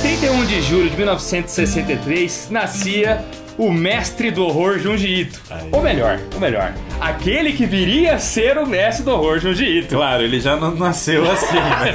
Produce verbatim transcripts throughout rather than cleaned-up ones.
trinta e um de julho de mil novecentos e sessenta e três, nascia o mestre do horror Junji Ito. Aí. Ou melhor, ou melhor, aquele que viria a ser o mestre do horror Junji Ito. Claro, ele já não nasceu assim, né?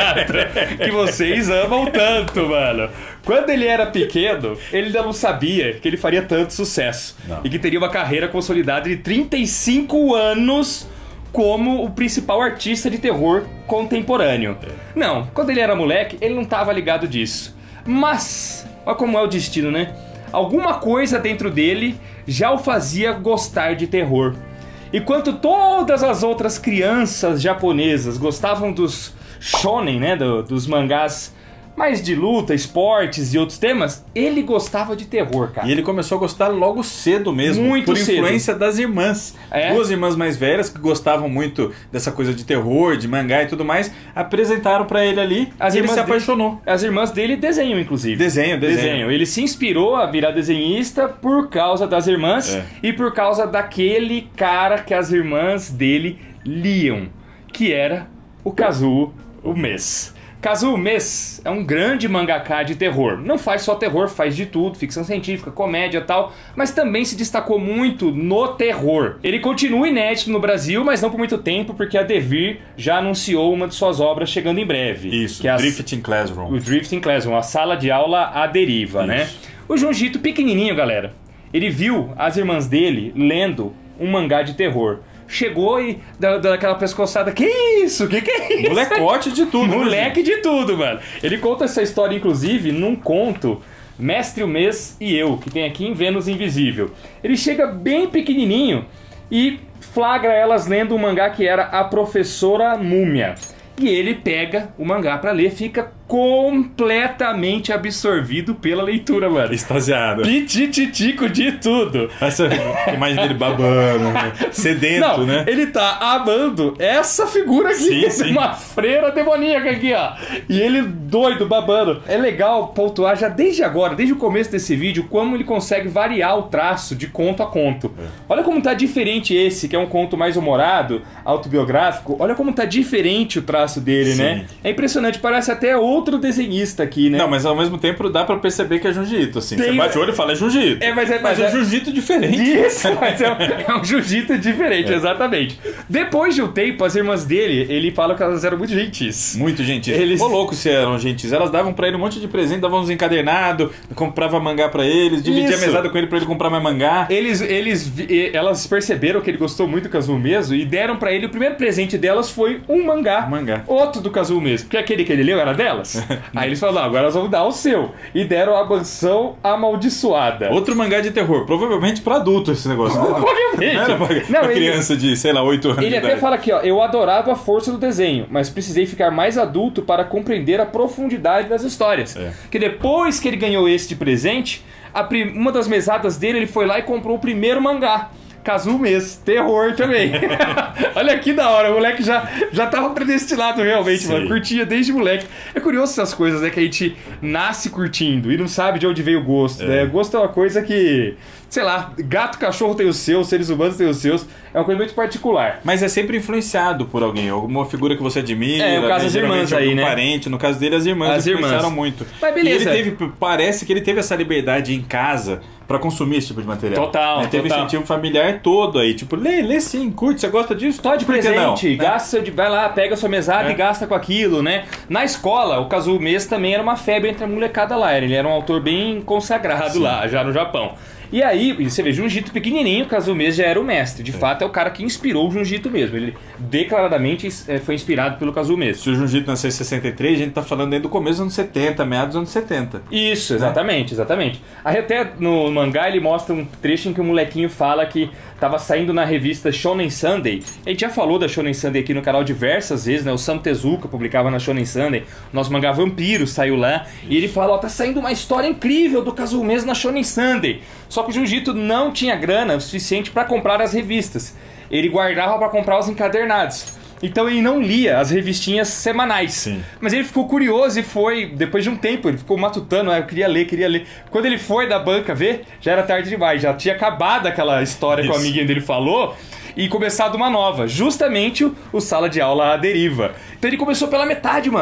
Exato. Que vocês amam tanto, mano. Quando ele era pequeno, ele ainda não sabia que ele faria tanto sucesso. Não. E que teria uma carreira consolidada de trinta e cinco anos como o principal artista de terror contemporâneo. É. Não, quando ele era moleque, ele não estava ligado disso. Mas, olha como é o destino, né? Alguma coisa dentro dele já o fazia gostar de terror. Enquanto todas as outras crianças japonesas gostavam dos shonen, né, do, dos mangás mais de luta, esportes e outros temas, ele gostava de terror, cara. E ele começou a gostar logo cedo mesmo. Muito por cedo. Influência das irmãs. É? Duas irmãs mais velhas que gostavam muito dessa coisa de terror, de mangá e tudo mais, apresentaram pra ele ali as e ele se dele, apaixonou. As irmãs dele desenham, inclusive. Desenho, desenho. desenho. Ele se inspirou a virar desenhista por causa das irmãs é. e por causa daquele cara que as irmãs dele liam, que era o Kazuo Umesu. Kazuo Umesu é um grande mangaka de terror. Não faz só terror, faz de tudo, ficção científica, comédia e tal, mas também se destacou muito no terror. Ele continua inédito no Brasil, mas não por muito tempo, porque a Devir já anunciou uma de suas obras chegando em breve. Isso, que é a, Drifting Classroom. O Drifting Classroom, a sala de aula à deriva, Isso. né? O Junji Ito pequenininho, galera, ele viu as irmãs dele lendo um mangá de terror. Chegou e dá, dá aquela pescoçada. Que isso? Que que é isso? Molecote de tudo. Moleque de tudo, mano. Ele conta essa história, inclusive, num conto Mestre Umesu e Eu, que tem aqui em Vênus Invisível. Ele chega bem pequenininho e flagra elas lendo um mangá que era A Professora Múmia. E ele pega o mangá pra ler, fica completamente absorvido pela leitura, mano. Extasiado. Pitititico de tudo. Essa imagem dele babando, né? Sedento, Não, né? Ele tá amando essa figura aqui, sim, sim. Uma freira demoníaca aqui, ó. E ele doido, babando. É legal pontuar já desde agora, desde o começo desse vídeo, como ele consegue variar o traço de conto a conto. É. Olha como tá diferente esse, que é um conto mais humorado, autobiográfico. Olha como tá diferente o traço dele, sim. né? É impressionante, parece até outro desenhista aqui, né? Não, mas ao mesmo tempo dá pra perceber que é Junji Ito, assim. Tem... Você bate o olho e fala, é Junji Ito. É, mas é, mas mas é um Junji Ito diferente. Isso, mas é um, é um Junji Ito diferente, é. exatamente. Depois de um tempo, as irmãs dele, ele fala que elas eram muito gentis. Muito gentis. Eles... Ô, louco se eram gentis. Elas davam pra ele um monte de presente, davam uns encadernados, comprava mangá pra eles, dividia Isso. a mesada com ele pra ele comprar mais mangá. Eles, eles, elas perceberam que ele gostou muito do Kazuo Umesu e deram pra ele, o primeiro presente delas foi um mangá. Um mangá. Outro do Kazuo Umesu, porque aquele que ele leu era delas. Aí eles falaram, agora nós vamos dar o seu. E deram a Mansão Amaldiçoada. Outro mangá de terror, provavelmente pra adulto esse negócio. Obviamente. Não era pra, não, pra ele, criança de, sei lá, oito anos. Ele até fala aqui, ó, eu adorava a força do desenho, mas precisei ficar mais adulto para compreender a profundidade das histórias. É. Que depois que ele ganhou esse de presente, a prim... uma das mesadas dele, ele foi lá e comprou o primeiro mangá. Kazuo Umesu, terror também. Olha que da hora, o moleque já, já tava predestinado realmente, Sim. mano. Curtia desde moleque. É curioso essas coisas, né? Que a gente nasce curtindo e não sabe de onde veio o gosto, é. né? Gosto é uma coisa que, sei lá, gato, cachorro tem os seus, seres humanos têm os seus. É uma coisa muito particular. Mas é sempre influenciado por alguém, alguma figura que você admira. É, no caso das irmãs aí, né? Parente, no caso dele, as irmãs as influenciaram irmãs. muito. Mas beleza. E ele teve, parece que ele teve essa liberdade em casa pra consumir esse tipo de material. Total, né? Teve total. incentivo familiar todo aí. Tipo, lê, lê sim, curte, você gosta disso? Pode Por que presente, não? gasta seu, vai lá, pega a sua mesada é. e gasta com aquilo, né? Na escola, o Kazuo Umesu também era uma febre entre a molecada lá. Ele era um autor bem consagrado sim. lá, já no Japão. E aí, você vê, Junji Ito pequenininho, Kazuo Umesu já era o mestre. De é. fato, é o cara que inspirou o Junji Ito mesmo. Ele declaradamente foi inspirado pelo Kazuo Umesu. Se o Junji Ito nasceu em sessenta e três, a gente tá falando desde o começo dos anos setenta, meados dos anos setenta. Isso, exatamente, né? exatamente. Aí até no mangá ele mostra um trecho em que o molequinho fala que tava saindo na revista Shonen Sunday. A gente já falou da Shonen Sunday aqui no canal diversas vezes, né? O Sam Tezuka publicava na Shonen Sunday. O nosso mangá Vampiro saiu lá. E ele fala, ó, tá saindo uma história incrível do Kazuo Umesu na Shonen Sunday. Só que o Junji Ito não tinha grana o suficiente para comprar as revistas. Ele guardava para comprar os encadernados. Então ele não lia as revistinhas semanais. Sim. Mas ele ficou curioso e foi, depois de um tempo, ele ficou matutando, eu queria ler, queria ler. Quando ele foi da banca ver, já era tarde demais, já tinha acabado aquela história Isso. que o amiguinho dele falou e começado uma nova, justamente o, o Sala de Aula à Deriva. Então ele começou pela metade, mano.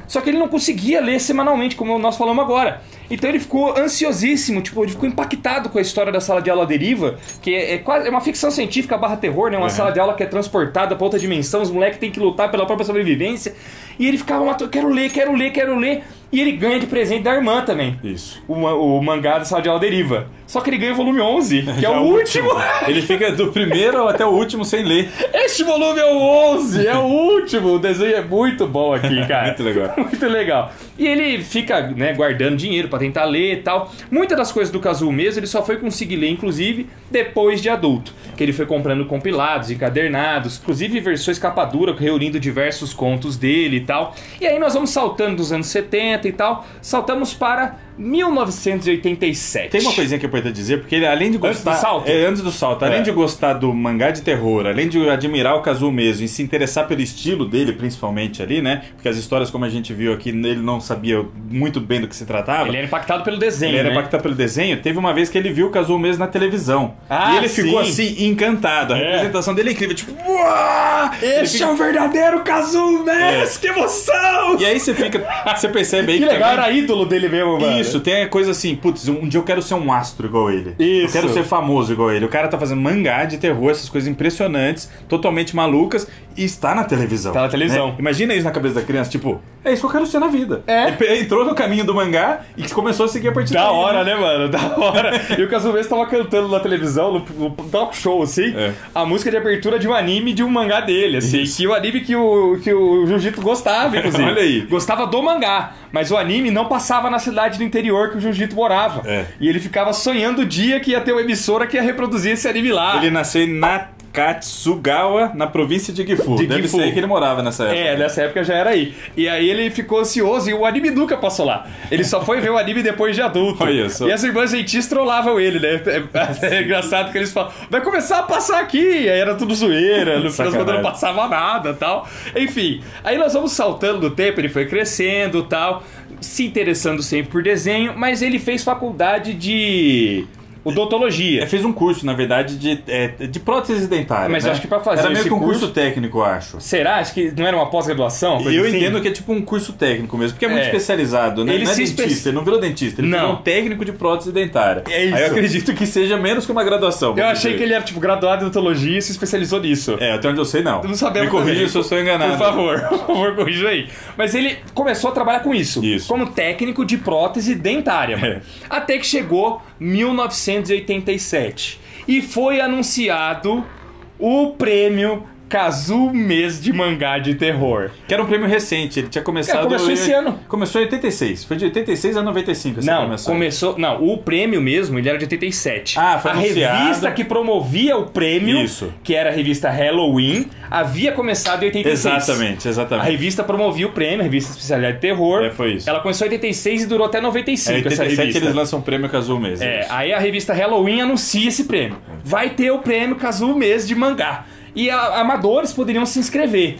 Só que ele não conseguia ler semanalmente, como nós falamos agora. Então ele ficou ansiosíssimo, tipo, ele ficou impactado com a história da sala de aula deriva, que é, é quase é uma ficção científica barra terror, né? Uma uhum. sala de aula que é transportada pra outra dimensão, os moleques têm que lutar pela própria sobrevivência. E ele ficava matando, quero ler, quero ler, quero ler. E ele ganha de presente da irmã também. Isso. O, o mangá da sala de aula deriva. Só que ele ganha o volume onze, que é o último. último. Ele fica do primeiro até o último sem ler. Este volume é o onze, é o último. O desenho é muito bom aqui, cara. Muito legal. Muito legal. E ele fica, né, guardando dinheiro pra tentar ler e tal. Muitas das coisas do Kazuo mesmo, ele só foi conseguir ler, inclusive, depois de adulto. Que ele foi comprando compilados, encadernados, inclusive versões capa dura, reunindo diversos contos dele e tal. E aí nós vamos saltando dos anos setenta e tal, saltamos para mil novecentos e oitenta e sete. Tem uma coisinha que é importante dizer, porque ele, além de gostar... Antes do salto? É, antes do salto. Além é. de gostar do mangá de terror, além de admirar o Kazuo mesmo e se interessar pelo estilo dele, principalmente ali, né? Porque as histórias, como a gente viu aqui, ele não sabia muito bem do que se tratava. Ele era impactado pelo desenho, Ele era né? impactado pelo desenho. Teve uma vez que ele viu o Kazuo mesmo na televisão. Ah, e ele sim. ficou assim, encantado. A é. representação dele é incrível. Tipo, uau! Esse fica... é o verdadeiro Kazuo mesmo! É. Que emoção! E aí você fica... Você percebe aí que que... legal, também... era ídolo dele mesmo, mano. Isso, tem a coisa assim, putz, um dia eu quero ser um astro igual ele. Isso. Eu quero ser famoso igual ele. O cara tá fazendo mangá de terror, essas coisas impressionantes, totalmente malucas, e está na televisão. Tá na televisão. Né? Imagina isso na cabeça da criança, tipo, é isso que eu quero ser na vida. É. Ele entrou no caminho do mangá e começou a seguir a partir daí. Da hora, né, mano? Da hora. E o Kazuo mesmo tava cantando na televisão, no, no talk show, assim, é. a música de abertura de um anime de um mangá dele, assim. Isso. Que o anime que o, que o Jiu-Jitsu gostava, inclusive. Olha aí. Gostava do mangá, mas o anime não passava na cidade do interior que o Jiu-Jitsu morava. É. E ele ficava sonhando o dia que ia ter uma emissora que ia reproduzir esse anime lá. Ele nasceu na Katsugawa, na província de Gifu. De Deve Gifu. ser que ele morava nessa época. É, nessa época já era aí. E aí ele ficou ansioso e o anime nunca passou lá. Ele só foi ver o anime depois de adulto. Olha isso. E as irmãs gentis trollavam ele, né? É, é engraçado que eles falam, vai começar a passar aqui. E aí era tudo zoeira, no final quando não passava nada e tal. Enfim, aí nós vamos saltando do tempo, ele foi crescendo e tal, se interessando sempre por desenho, mas ele fez faculdade de... odontologia. É, fez um curso, na verdade, de, é, de prótese dentária. Mas né? eu acho que pra fazer era meio esse que um curso, curso técnico, eu acho. Será? Acho que não era uma pós-graduação? Eu assim? entendo que é tipo um curso técnico mesmo, porque é muito É. especializado, né? Ele não é se dentista, espe- ele não virou dentista, ele Não. virou um técnico de prótese dentária. É isso. Aí eu acredito que seja menos que uma graduação. Eu vamos achei dizer. que ele era tipo graduado em odontologia e se especializou nisso. É, até onde eu sei, não. Não sabemos Me corrija também. se eu estou enganado. Por favor, por favor, corrija aí. Mas ele começou a trabalhar com isso, Isso. como técnico de prótese dentária, mano. É. Até que chegou mil novecentos e oitenta e sete e foi anunciado o prêmio Kazuo Mês de Mangá de Terror. Que era um prêmio recente, ele tinha começado... É, começou esse ano. Começou em oitenta e seis, foi de oitenta e seis a noventa e cinco essa Não, premiação. começou... Não, o prêmio mesmo, ele era de oitenta e sete. Ah, foi A anunciado. revista que promovia o prêmio, Isso. que era a revista Halloween, havia começado em oitenta e seis. Exatamente, exatamente. A revista promovia o prêmio, a revista especialidade de terror. É, foi isso. Ela começou em oitenta e seis e durou até noventa e cinco, É, em oitenta e essa sete revista. eles lançam o prêmio Kazuo mesmo. É, isso. aí a revista Halloween anuncia esse prêmio. Vai ter o prêmio Kazuo Mês de Mangá. E a, amadores poderiam se inscrever.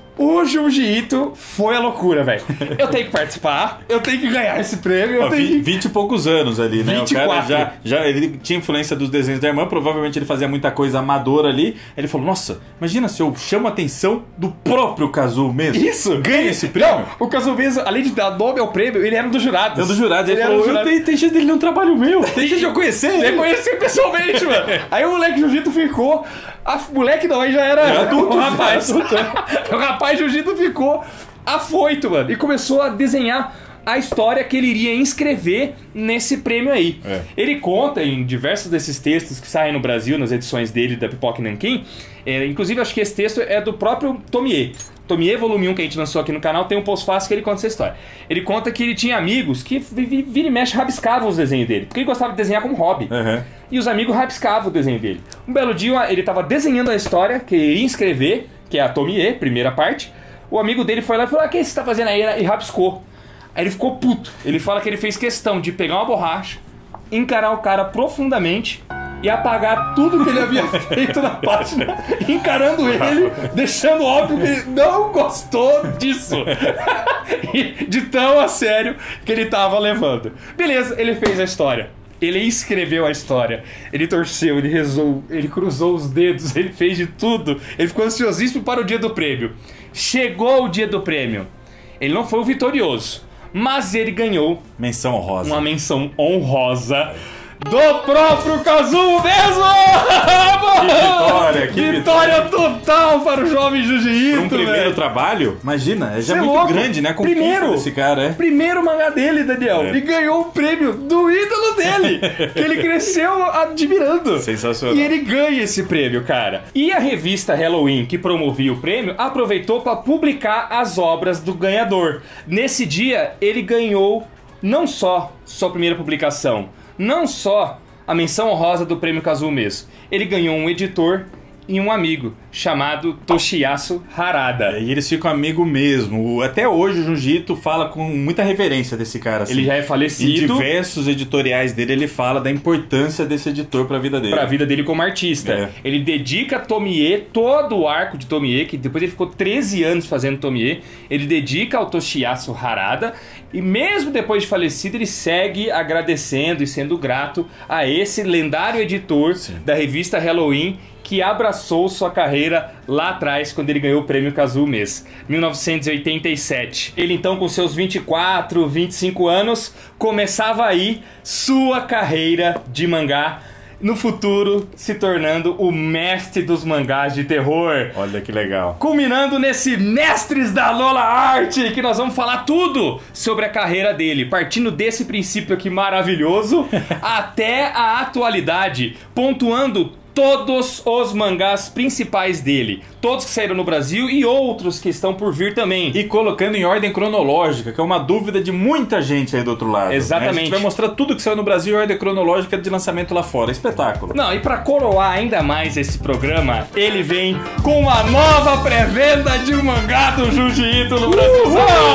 O Jiu-Jitsu foi a loucura, velho. Eu tenho que participar, eu tenho que ganhar esse prêmio. Eu Ó, tenho que... vinte e poucos anos ali, né? vinte e O cara quatro. já, já ele tinha influência dos desenhos da irmã, provavelmente ele fazia muita coisa amadora ali. Ele falou: nossa, imagina se eu chamo a atenção do próprio Kazuo mesmo. Isso! Ganha esse prêmio. Não, o Kazuo mesmo, além de dar nome ao prêmio, ele era um dos jurados. É um dos jurados. Ele, Ele era falou: um eu jurado. tenho, tem chance dele num trabalho meu. Tem chance de eu conhecer Ele ele. conheci pessoalmente, mano. Aí o moleque Jiu-Jitsu ficou. A moleque não, aí já era É adulto, o rapaz. já adulto. O rapaz Jiu-Jitsu ficou afoito, mano. E começou a desenhar a história que ele iria inscrever nesse prêmio aí. É. Ele conta em diversos desses textos que saem no Brasil, nas edições dele da Pipoca e Nanquim. É, inclusive, acho que esse texto é do próprio Tomie. Tomie, volume um, que a gente lançou aqui no canal, tem um post-fácil que ele conta essa história. Ele conta que ele tinha amigos que vira e mexe rabiscavam os desenhos dele, porque ele gostava de desenhar como hobby. Uhum. E os amigos rabiscavam o desenho dele. Um belo dia, ele estava desenhando a história que ele iria escrever, que é a Tomie, primeira parte. O amigo dele foi lá e falou: ah, o que você tá fazendo aí? E rabiscou. Aí ele ficou puto. Ele fala que ele fez questão de pegar uma borracha, encarar o cara profundamente e apagar tudo que ele havia feito na página, encarando ele, deixando óbvio que ele não gostou disso. E de tão a sério que ele tava levando. Beleza, ele fez a história. Ele escreveu a história. Ele torceu, ele rezou, ele cruzou os dedos, ele fez de tudo. Ele ficou ansiosíssimo para o dia do prêmio. Chegou o dia do prêmio. Ele não foi o vitorioso, mas ele ganhou menção honrosa. Uma menção honrosa do próprio Kazuo mesmo! Que vitória, que vitória total para o jovem Junji Ito, um primeiro velho. trabalho, imagina, é já Cê muito louco. grande, né? A conquista Primeiro, desse cara, é. primeiro mangá dele, Daniel, É. e ganhou o prêmio do ídolo dele, que ele cresceu admirando. Sensacional. E ele ganha esse prêmio, cara. E a revista Halloween, que promovia o prêmio, aproveitou para publicar as obras do ganhador. Nesse dia, ele ganhou não só sua primeira publicação, não só a menção honrosa do prêmio Kazuo mesmo, ele ganhou um editor e um amigo chamado Toshiyasu Harada. E eles ficam amigos mesmo. Até hoje o Junji Ito fala com muita reverência desse cara. Assim. Ele já é falecido. Em diversos editoriais dele, ele fala da importância desse editor pra vida dele. Pra vida dele como artista. É. Ele dedica a Tomie, todo o arco de Tomie, que depois ele ficou treze anos fazendo Tomie, ele dedica ao Toshiyasu Harada, e mesmo depois de falecido, ele segue agradecendo e sendo grato a esse lendário editor Sim. da revista Halloween, que abraçou sua carreira lá atrás, quando ele ganhou o prêmio Kazuo Mes, mil novecentos e oitenta e sete. Ele então, com seus vinte e quatro, vinte e cinco anos, começava aí sua carreira de mangá, no futuro se tornando o mestre dos mangás de terror. Olha que legal. Culminando nesse Mestres da Lola Art, que nós vamos falar tudo sobre a carreira dele, partindo desse princípio aqui maravilhoso até a atualidade, pontuando todos os mangás principais dele, todos que saíram no Brasil e outros que estão por vir também. E colocando em ordem cronológica, que é uma dúvida de muita gente aí do outro lado. Exatamente. Né? A gente vai mostrar tudo que saiu no Brasil em ordem cronológica de lançamento lá fora. Espetáculo. Não, e pra coroar ainda mais esse programa, ele vem com uma nova pré-venda de um mangá do Junji Ito no Brasil.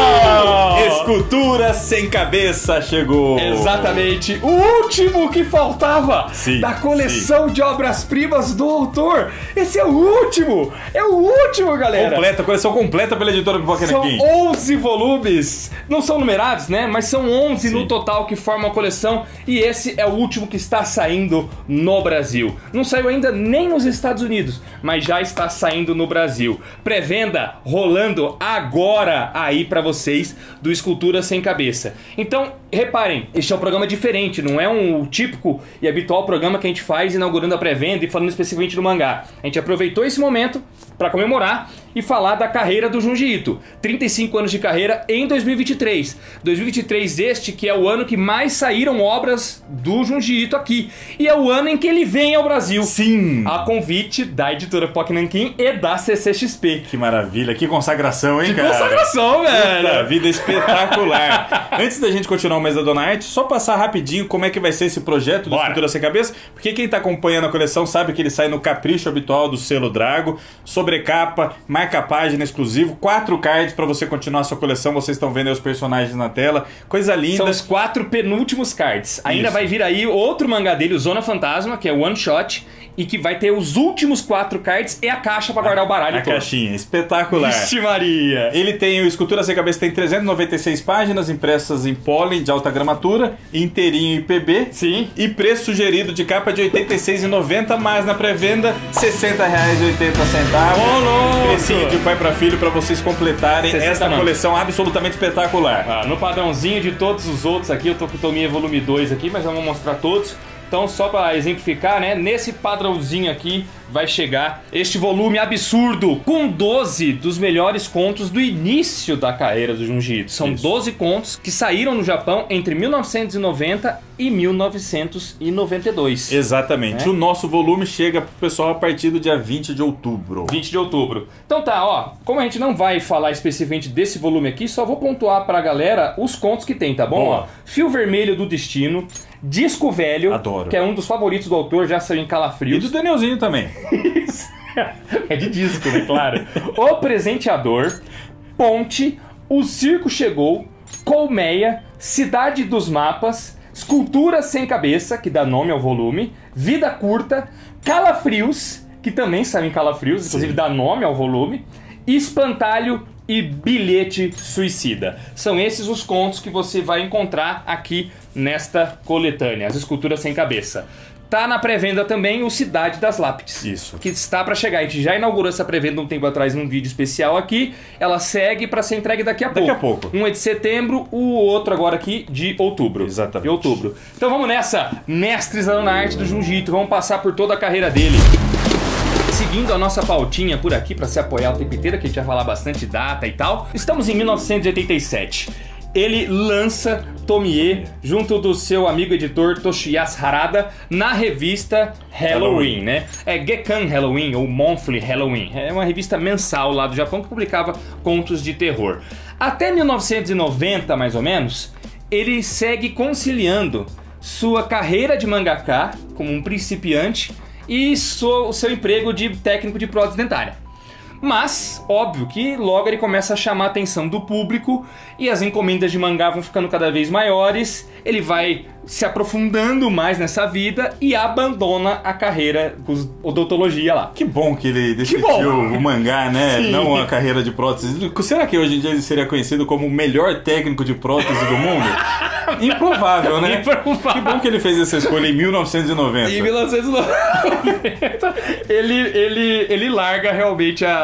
Uhul! Escultura sem cabeça chegou. Exatamente, o último que faltava Sim, da coleção sim. de obras-primas do autor. Esse é o último, é o último, galera. Completa, coleção completa pela editora Pipoca São Nanquim. onze volumes, não são numerados, né? Mas são onze sim. no total que formam a coleção. E esse é o último que está saindo no Brasil. Não saiu ainda nem nos Estados Unidos, mas já está saindo no Brasil. Pré-venda rolando agora aí pra vocês do Escultura Sem Cabeça. Então, reparem, este é um programa diferente, não é um típico e habitual programa que a gente faz inaugurando a pré-venda e falando especificamente do mangá. A gente aproveitou esse momento para comemorar e falar da carreira do Junji Ito. trinta e cinco anos de carreira em dois mil e vinte e três. dois mil e vinte e três este que é o ano que mais saíram obras do Junji Ito aqui. E é o ano em que ele vem ao Brasil. Sim! A convite da editora Pipoca Nanquim e da C C X P. Que maravilha, que consagração, hein, que cara? consagração, velho! Puta vida espetacular! Antes da gente continuar o mês da Dona Arte, só passar rapidinho como é que vai ser esse projeto do Bora. Escultura Sem Cabeça, porque quem tá acompanhando a coleção sabe que ele sai no capricho habitual do selo Drago, sobrecapa, marca-página exclusivo, quatro cards pra você continuar a sua coleção, vocês estão vendo aí os personagens na tela, coisa linda. São os quatro penúltimos cards. Ainda Isso. vai vir aí outro mangá dele, o Zona Fantasma, que é One Shot, e que vai ter os últimos quatro cards e a caixa pra guardar o baralho a todo. caixinha, espetacular. Vixe Maria! Ele tem o Escultura Sem Cabeça, tem trezentas e noventa e seis páginas impressas em pólen de alta gramatura, inteirinho em P B. Sim. E preço sugerido de capa de oitenta e seis reais e noventa centavos, mas na pré-venda sessenta reais e oitenta centavos. Ô, louco! Precinho de pai para filho para vocês completarem esta mano. coleção absolutamente espetacular. Ah, no padrãozinho de todos os outros aqui, eu tô com o Tomie volume dois aqui, mas eu vou mostrar todos. Então, só para exemplificar, né? Nesse padrãozinho aqui vai chegar este volume absurdo com doze dos melhores contos do início da carreira do Junji Ito. São Isso. doze contos que saíram no Japão entre mil novecentos e noventa e mil novecentos e noventa e dois. Exatamente. É? O nosso volume chega pro pessoal a partir do dia vinte de outubro. vinte de outubro. Então tá, ó, como a gente não vai falar especificamente desse volume aqui, só vou pontuar pra galera os contos que tem, tá bom? Boa. Ó, Fio Vermelho do Destino, Disco Velho, Adoro. que é um dos favoritos do autor, já saiu em E Calafrios. do Danielzinho também. É de disco, né? Claro. O Presenteador, Ponte, O Circo Chegou, Colmeia, Cidade dos Mapas, Escultura Sem Cabeça, que dá nome ao volume, Vida Curta, Calafrios, que também saiu em Calafrios, inclusive dá nome ao volume, Espantalho e Bilhete Suicida. São esses os contos que você vai encontrar aqui nesta coletânea, As Esculturas Sem Cabeça. Tá na pré-venda também o Cidade das Lápides. Isso. Que está para chegar. A gente já inaugurou essa pré-venda um tempo atrás num vídeo especial aqui. Ela segue para ser entregue daqui a daqui pouco. Daqui a pouco. Um é de setembro, o outro agora aqui de outubro. Exatamente. De outubro. Então vamos nessa. Mestres na arte do jiu-jitsu. Vamos passar por toda a carreira dele. Seguindo a nossa pautinha por aqui para se apoiar o tempo inteiro, que a gente vai falar bastante data e tal. Estamos em mil novecentos e oitenta e sete. Ele lança Tomie junto do seu amigo editor Toshiyasu Harada na revista Halloween, Halloween, né? É Gekkan Halloween ou Monthly Halloween. É uma revista mensal lá do Japão que publicava contos de terror. Até mil novecentos e noventa, mais ou menos, ele segue conciliando sua carreira de mangaka como um principiante e o seu emprego de técnico de prótese dentária. Mas, óbvio que logo ele começa a chamar a atenção do público e as encomendas de mangá vão ficando cada vez maiores, ele vai se aprofundando mais nessa vida e abandona a carreira com odontologia lá. Que bom que ele decidiu o mangá, né? Sim. Não a carreira de prótese. Será que hoje em dia ele seria conhecido como o melhor técnico de prótese do mundo? Improvável, né? Improvável. Que bom que ele fez essa escolha em mil novecentos e noventa. Em mil novecentos e noventa, ele, ele, ele larga realmente a,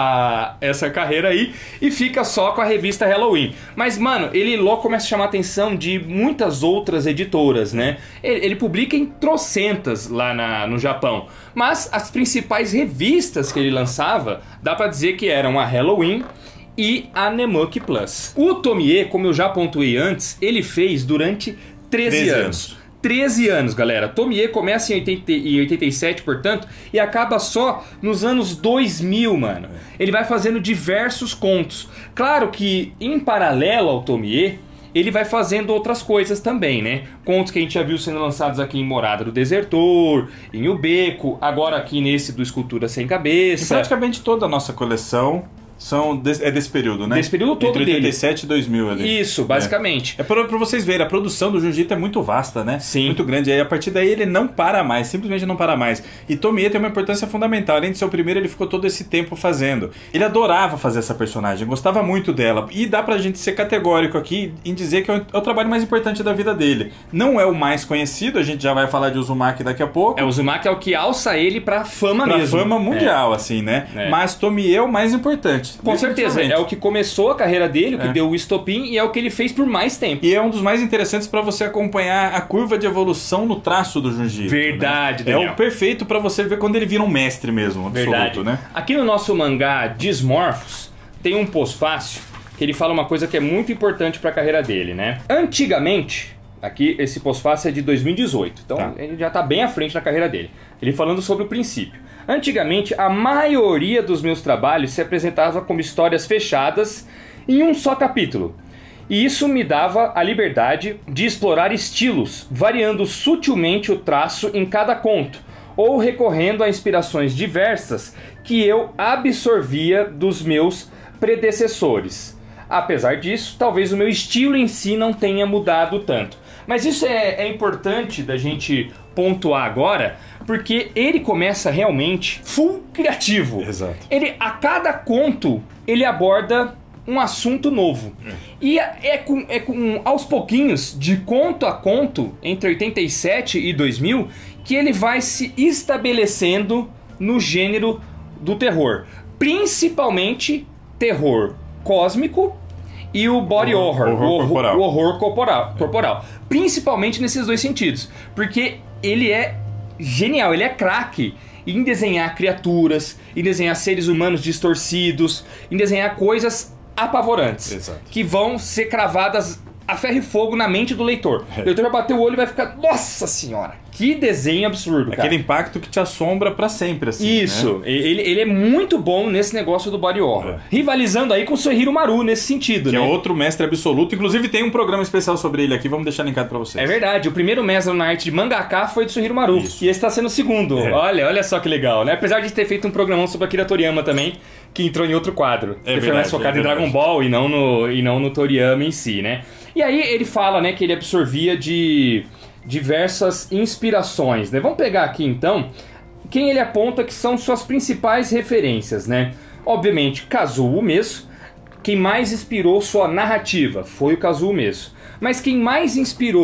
a, essa carreira aí e fica só com a revista Halloween. Mas, mano, ele logo começa a chamar a atenção de muitas outras editoras, né? Ele, ele publica em trocentas lá na, no Japão. Mas as principais revistas que ele lançava, dá pra dizer que eram a Halloween e a Nemuki Plus. O Tomie, como eu já pontuei antes, ele fez durante treze anos. treze anos, galera. Tomie começa em, oitenta, em oitenta e sete, portanto, e acaba só nos anos dois mil, mano. Ele vai fazendo diversos contos. Claro que, em paralelo ao Tomie, ele vai fazendo outras coisas também, né? Contos que a gente já viu sendo lançados aqui em Morada do Desertor, em O Beco, agora aqui nesse do Escultura Sem Cabeça. E praticamente toda a nossa coleção são desse, é desse período, né? Desse período todo Entre dele. oitenta e sete e dois mil ali. Isso, basicamente. É, é pra, pra vocês verem, a produção do Jiu-Jitsu é muito vasta, né? Sim. Muito grande. E aí, a partir daí ele não para mais, simplesmente não para mais. E Tomie tem uma importância fundamental. Além de ser o primeiro, ele ficou todo esse tempo fazendo. Ele adorava fazer essa personagem, gostava muito dela. E dá pra gente ser categórico aqui em dizer que é o, é o trabalho mais importante da vida dele. Não é o mais conhecido, a gente já vai falar de Uzumaki daqui a pouco. É, o Uzumaki é o que alça ele pra fama pra mesmo. Pra fama mundial, é. assim, né? É. Mas Tomie é o mais importante. Com certeza. É o que começou a carreira dele, o que é. deu o estopim e é o que ele fez por mais tempo. E é um dos mais interessantes para você acompanhar a curva de evolução no traço do Jiu-Jitsu. Verdade, né? Daniel. É o perfeito para você ver quando ele vira um mestre mesmo, absoluto, Verdade. né? Aqui no nosso mangá Dismorphos tem um pós-fácil que ele fala uma coisa que é muito importante para a carreira dele, né? Antigamente, aqui esse pós-fácil é de dois mil e dezoito, então tá. Ele já tá bem à frente na carreira dele. Ele falando sobre o princípio. Antigamente, a maioria dos meus trabalhos se apresentava como histórias fechadas em um só capítulo. E isso me dava a liberdade de explorar estilos, variando sutilmente o traço em cada conto, ou recorrendo a inspirações diversas que eu absorvia dos meus predecessores. Apesar disso, talvez o meu estilo em si não tenha mudado tanto. Mas isso é, é importante da gente pontuar agora, porque ele começa realmente full criativo. Exato. Ele, a cada conto, ele aborda um assunto novo. É. E é com, é com, aos pouquinhos, de conto a conto, entre oitenta e sete e dois mil, que ele vai se estabelecendo no gênero do terror. Principalmente terror cósmico e o body horror, horror, o, corporal. o horror corporal, corporal. Principalmente nesses dois sentidos. Porque ele é genial, ele é craque em desenhar criaturas, em desenhar seres humanos distorcidos, em desenhar coisas apavorantes. Exato. Que vão ser cravadas a ferro e fogo na mente do leitor. É. O leitor vai bater o olho e vai ficar, nossa senhora, que desenho absurdo, cara. Aquele impacto que te assombra pra sempre, assim. Isso, né? ele, ele é muito bom nesse negócio do body horror. É. Rivalizando aí com o Suehiro Maru nesse sentido, que né? é outro mestre absoluto. Inclusive tem um programa especial sobre ele aqui, vamos deixar linkado pra vocês. É verdade, o primeiro mestre na arte de mangaka foi do Suehiro Maru. Isso. E esse tá sendo o segundo. É. Olha, olha só que legal, né? Apesar de ter feito um programão sobre Akira Toriyama também, que entrou em outro quadro. É ele verdade, foi mais focado é em Dragon Ball e não, no, e não no Toriyama em si, né? E aí ele fala, né, que ele absorvia de diversas inspirações, né? Vamos pegar aqui então quem ele aponta que são suas principais referências, né? Obviamente, Kazuo Umesu. Quem mais inspirou sua narrativa foi o Kazuo Umesu. Mas quem mais inspirou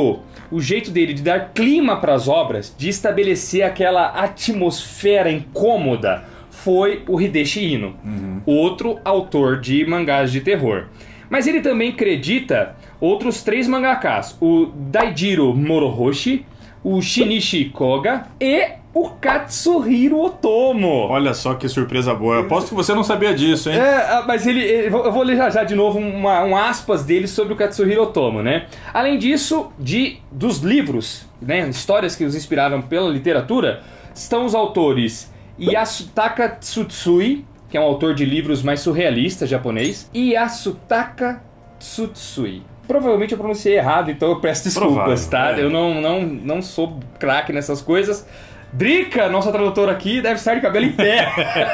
o jeito dele de dar clima para as obras, de estabelecer aquela atmosfera incômoda, foi o Hideshi Ino, uhum. outro autor de mangás de terror. Mas ele também acredita outros três mangakás, o Daijiro Morohoshi, o Shinichi Koga e o Katsuhiro Otomo. Olha só que surpresa boa. Eu aposto que você não sabia disso, hein? É, mas ele, ele eu vou ler já, já de novo uma, um aspas dele sobre o Katsuhiro Otomo, né? Além disso, de, dos livros, né, histórias que os inspiraram pela literatura, estão os autores Yasutaka Tsutsui, que é um autor de livros mais surrealistas japonês, e Yasutaka Tsutsui. Provavelmente eu pronunciei errado, então eu peço desculpas, Provável, tá? É. Eu não, não, não sou craque nessas coisas. Drica, nossa tradutora aqui, deve estar de cabelo em pé.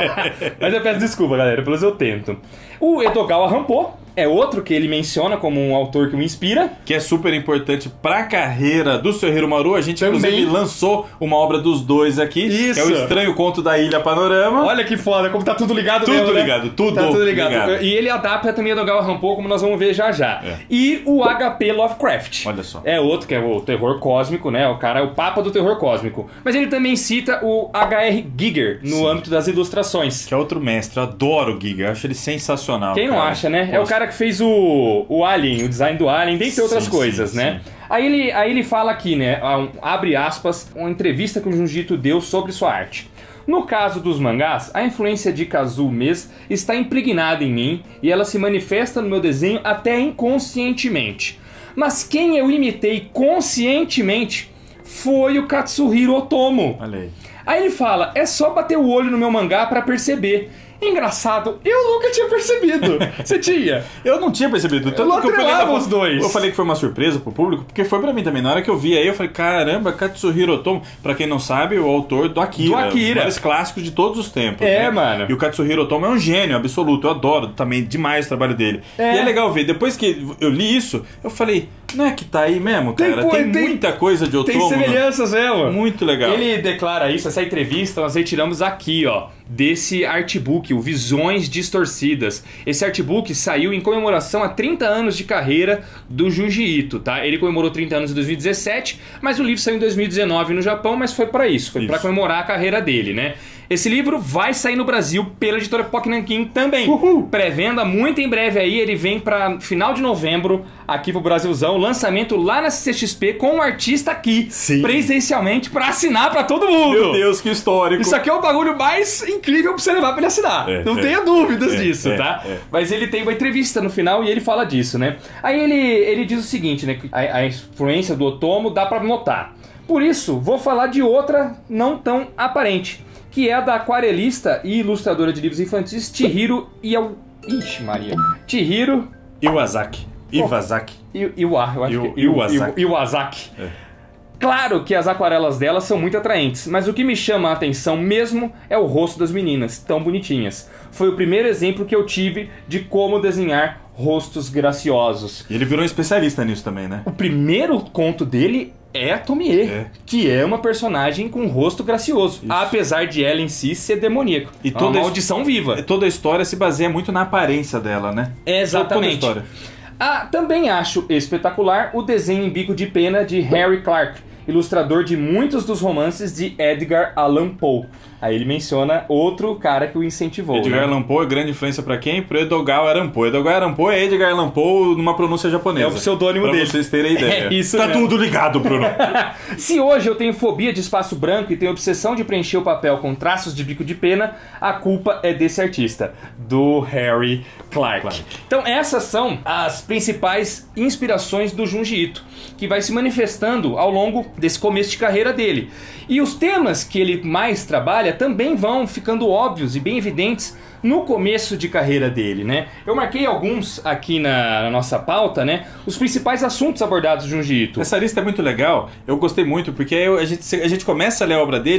Mas eu peço desculpa, galera, pelo menos eu tento. O Edogawa Rampo é outro que ele menciona como um autor que o inspira. Que é super importante pra carreira do Shohiro Maru. A gente, também, inclusive, lançou uma obra dos dois aqui. Isso. Que é o Estranho Conto da Ilha Panorama. Olha que foda, como tá tudo ligado tudo mesmo, né? ligado, tudo tá tudo ligado. ligado. E ele adapta também o Edogawa Rampo, como nós vamos ver já já. É. E o H P Lovecraft. Olha só. É outro que é o terror cósmico, né? O cara é o papa do terror cósmico. Mas ele também cita o H R Giger no Sim. âmbito das ilustrações. Que é outro mestre. Eu adoro o Giger. Eu acho ele sensacional. Quem cara. não acha, né? Posso. É o cara que fez o, o Alien, o design do Alien, dentre outras sim, coisas, sim, né? Sim. Aí ele, aí ele fala aqui, né? Um, abre aspas, uma entrevista que o Junji Ito deu sobre sua arte. No caso dos mangás, a influência de Kazuo Mes está impregnada em mim e ela se manifesta no meu desenho até inconscientemente. Mas quem eu imitei conscientemente foi o Katsuhiro Otomo. Olha aí. Aí ele fala, é só bater o olho no meu mangá pra perceber. Engraçado, eu nunca tinha percebido. Você tinha? Eu não tinha percebido. Tanto eu que eu falei os dois. Eu falei que foi uma surpresa pro público, porque foi pra mim também. Na hora que eu vi aí, eu falei, caramba, Katsuhiro Otomo, pra quem não sabe, o autor do Akira. Do Akira. Os maiores clássicos de todos os tempos. É, né? mano. E o Katsuhiro Otomo é um gênio absoluto. Eu adoro também demais o trabalho dele. É. E é legal ver. Depois que eu li isso, eu falei, não é que tá aí mesmo, cara? Tem, tem, tem muita coisa de Otomo. Tem semelhanças, mesmo. Muito legal. Ele declara isso, essa entrevista nós retiramos aqui, ó, desse artbook, o Visões Distorcidas. Esse artbook saiu em comemoração a trinta anos de carreira do Junji Ito, tá? Ele comemorou trinta anos em dois mil e dezessete, mas o livro saiu em dois mil e dezenove no Japão, mas foi pra isso, foi isso. Pra comemorar a carreira dele, né? Esse livro vai sair no Brasil pela editora P O C Nankin também. Uhul. Pré-venda muito em breve aí, ele vem pra final de novembro aqui pro Brasilzão, lançamento lá na C C X P com o artista aqui, Sim. presencialmente, pra assinar pra todo mundo. Meu Deus, que histórico. Isso aqui é o bagulho mais incrível pra você levar pra ele assinar. É, Não é, tenha dúvidas é, disso, é, tá? É. Mas ele tem uma entrevista no final e ele fala disso, né? Aí ele, ele diz o seguinte, né? A, a influência do Otomo dá pra notar. Por isso, vou falar de outra não tão aparente, que é a da aquarelista e ilustradora de livros infantis Chihiro Iwa... Ixi, Maria. Chihiro... Iwasaki. Iwasaki. I, Iwa, eu acho que é. Iwasaki. Iwasaki. É. Claro que as aquarelas dela são muito atraentes, mas o que me chama a atenção mesmo é o rosto das meninas, tão bonitinhas. Foi o primeiro exemplo que eu tive de como desenhar rostos graciosos. E ele virou um especialista nisso também, né? O primeiro conto dele é a Tomie, é. que é uma personagem com um rosto gracioso, Isso. apesar de ela em si ser demoníaca. E toda uma maldição viva. Toda a história se baseia muito na aparência dela, né? É exatamente. Toda a história. Ah, também acho espetacular o desenho em bico de pena de Harry Clarke, ilustrador de muitos dos romances de Edgar Allan Poe. Aí ele menciona outro cara que o incentivou. Edgar né? Allan Poe é grande influência pra quem? Pro Edogawa Allan Poe. Edogawa Allan Poe é Edgar Allan Poe numa pronúncia japonesa. É o pseudônimo pra dele. Pra vocês terem ideia. É isso tá mesmo. tudo ligado, Bruno. Se hoje eu tenho fobia de espaço branco e tenho obsessão de preencher o papel com traços de bico de pena, a culpa é desse artista, do Harry Clarke. Clarke. Então essas são as principais inspirações do Junji Ito, que vai se manifestando ao longo desse começo de carreira dele. E os temas que ele mais trabalha também vão ficando óbvios e bem evidentes no começo de carreira dele, né? Eu marquei alguns aqui na, na nossa pauta, né? Os principais assuntos abordados do Junji Ito. Essa lista é muito legal, eu gostei muito, porque eu, a, gente, a gente começa a ler a obra dele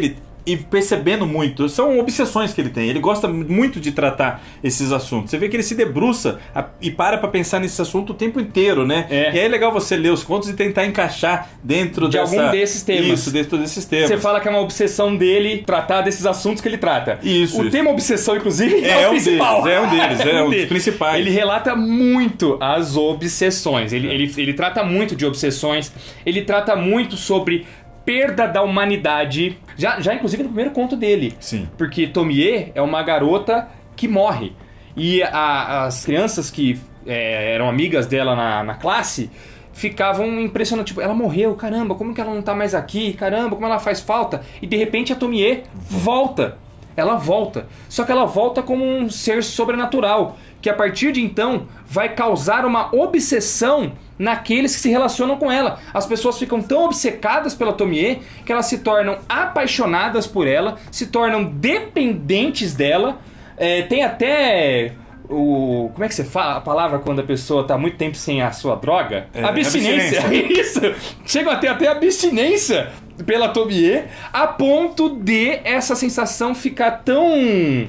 e percebendo muito. São obsessões que ele tem. Ele gosta muito de tratar esses assuntos. Você vê que ele se debruça a, e para pra pensar nesse assunto o tempo inteiro, né? É. E aí é legal você ler os contos e tentar encaixar dentro de dessa... algum desses temas. Isso, dentro desses temas. Você fala que é uma obsessão dele tratar desses assuntos que ele trata. Isso. O isso. tema obsessão, inclusive, é, é, é o um principal. Deles, é um deles, é, é um dos deles. principais. Ele relata muito as obsessões. Ele, É. ele, ele trata muito de obsessões. Ele trata muito sobre perda da humanidade. Já, já inclusive no primeiro conto dele. Sim. Porque Tomie é uma garota que morre. E a, as crianças que é, eram amigas dela na, na classe ficavam impressionadas. Tipo, ela morreu, caramba, como que ela não tá mais aqui? Caramba, como ela faz falta? E de repente a Tomie volta. Ela volta. Só que ela volta como um ser sobrenatural. Que a partir de então vai causar uma obsessão naqueles que se relacionam com ela. As pessoas ficam tão obcecadas pela Tomie que elas se tornam apaixonadas por ela, se tornam dependentes dela. É, tem até o... Como é que você fala a palavra quando a pessoa está muito tempo sem a sua droga? É, abstinência. abstinência. Isso! Chegam a ter até abstinência pela Tomie, a ponto de essa sensação ficar tão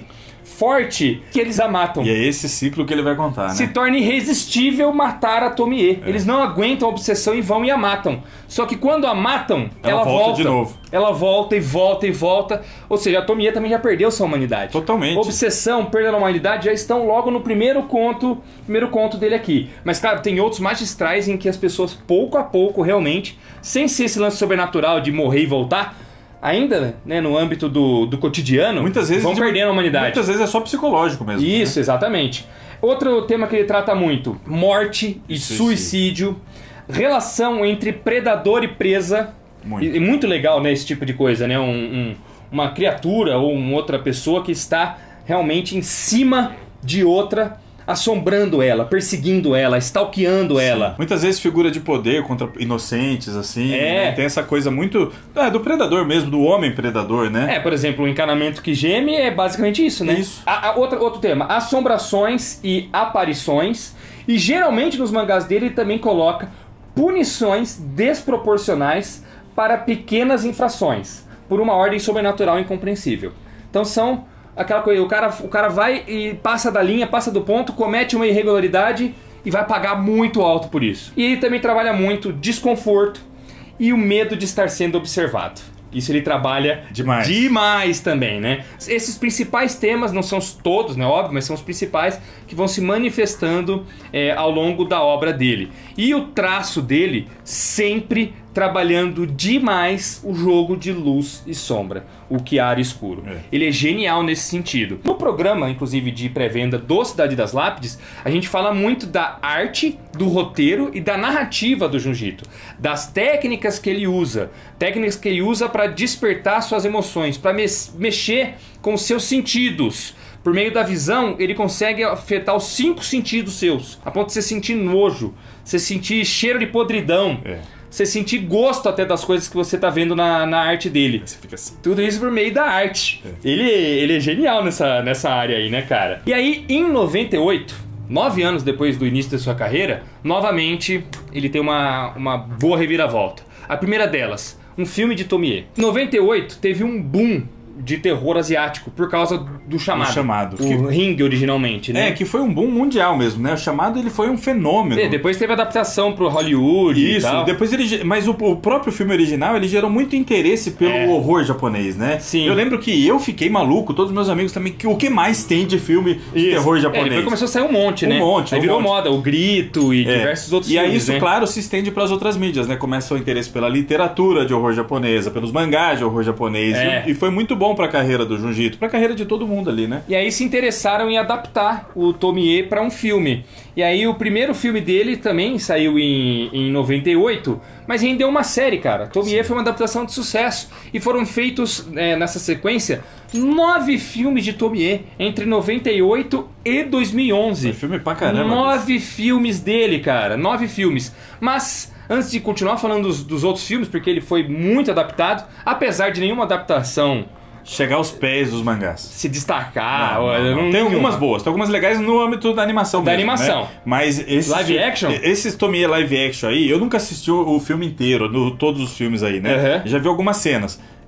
forte que eles a matam. E é esse ciclo que ele vai contar, né? Se torna irresistível matar a Tomie. É. Eles não aguentam a obsessão e vão e a matam. Só que quando a matam, ela, ela volta, volta de novo. Ela volta e volta e volta. Ou seja, a Tomie também já perdeu sua humanidade. Totalmente. Obsessão, perda da humanidade já estão logo no primeiro conto, primeiro conto dele aqui. Mas, claro, tem outros magistrais em que as pessoas, pouco a pouco, realmente, sem ser esse lance sobrenatural de morrer e voltar, ainda, né, no âmbito do, do cotidiano, muitas vezes vão de, perdendo a humanidade. Muitas vezes é só psicológico mesmo. Isso, né? Exatamente. Outro tema que ele trata muito: morte e Suicídio. suicídio, relação entre predador e presa. Muito. E, e muito legal, né, esse tipo de coisa, né? Um, um, uma criatura ou uma outra pessoa que está realmente em cima de outra, assombrando ela, perseguindo ela, stalkeando Sim. ela. Muitas vezes figura de poder contra inocentes, assim. É. Né? Tem essa coisa muito... É, do predador mesmo, do homem predador, né? É, por exemplo, o encanamento que geme é basicamente isso, né? Isso. A, a, outra, outro tema, assombrações e aparições. E geralmente nos mangás dele ele também coloca punições desproporcionais para pequenas infrações, por uma ordem sobrenatural incompreensível. Então são aquela coisa, o cara, o cara vai e passa da linha, passa do ponto, comete uma irregularidade e vai pagar muito alto por isso. E ele também trabalha muito desconforto e o medo de estar sendo observado. Isso ele trabalha Demais. demais também, né? Esses principais temas, não são todos, né, óbvio, mas são os principais que vão se manifestando é, ao longo da obra dele. E o traço dele sempre trabalhando demais o jogo de luz e sombra, o chiaro e escuro. É. Ele é genial nesse sentido. No programa, inclusive, de pré-venda do Cidade das Lápides, a gente fala muito da arte, do roteiro e da narrativa do Junjito, das técnicas que ele usa, técnicas que ele usa para despertar suas emoções, para me- mexer com os seus sentidos. Por meio da visão, ele consegue afetar os cinco sentidos seus, a ponto de você sentir nojo, você sentir cheiro de podridão, É. você sentir gosto até das coisas que você tá vendo na, na arte dele. Você fica assim. Tudo isso por meio da arte. É. Ele, ele é genial nessa, nessa área aí, né, cara? E aí, em noventa e oito, nove anos depois do início da sua carreira, novamente ele tem uma, uma boa reviravolta. A primeira delas, um filme de Tomie. Em noventa e oito, teve um boom de terror asiático por causa do Chamado. O Chamado. O Que- Ring originalmente, né? É, que foi um boom mundial mesmo, né? O Chamado, ele foi um fenômeno. É, depois teve adaptação pro Hollywood e Isso, tal. depois ele... ge- Mas o, o próprio filme original, ele gerou muito interesse pelo É. horror japonês, né? Sim. Eu lembro que eu fiquei maluco, todos os meus amigos também, que o que mais tem de filme de Isso. terror É, japonês? depois começou a sair um monte, Um né? monte, Aí um virou monte. moda, o Grito e É. diversos outros E aí filmes, isso, né? claro, se estende para as outras mídias, né? Começa o interesse pela literatura de horror japonesa, pelos mangás de horror japonês. É. E, e foi muito bom pra carreira do Junjito, pra carreira de todo mundo ali, né? E aí se interessaram em adaptar o Tomie para um filme. E aí o primeiro filme dele também saiu em, em noventa e oito, mas rendeu uma série, cara. Tomie foi uma adaptação de sucesso. E foram feitos, é, nessa sequência, nove filmes de Tomie entre noventa e oito e dois mil e onze. É filme pra caramba. Nove filmes dele, cara. Nove filmes. Mas, antes de continuar falando dos, dos outros filmes, porque ele foi muito adaptado, apesar de nenhuma adaptação Chegar aos pés dos mangás. se destacar... Não, olha, não, não. não- Tem nenhuma. algumas boas, tem algumas legais no âmbito da animação Da mesmo, animação. né? Mas esses Live fi- action? Esses Tomie live action aí, eu nunca assisti o, o filme inteiro, no, todos os filmes aí, né? Uhum. Já vi algumas cenas.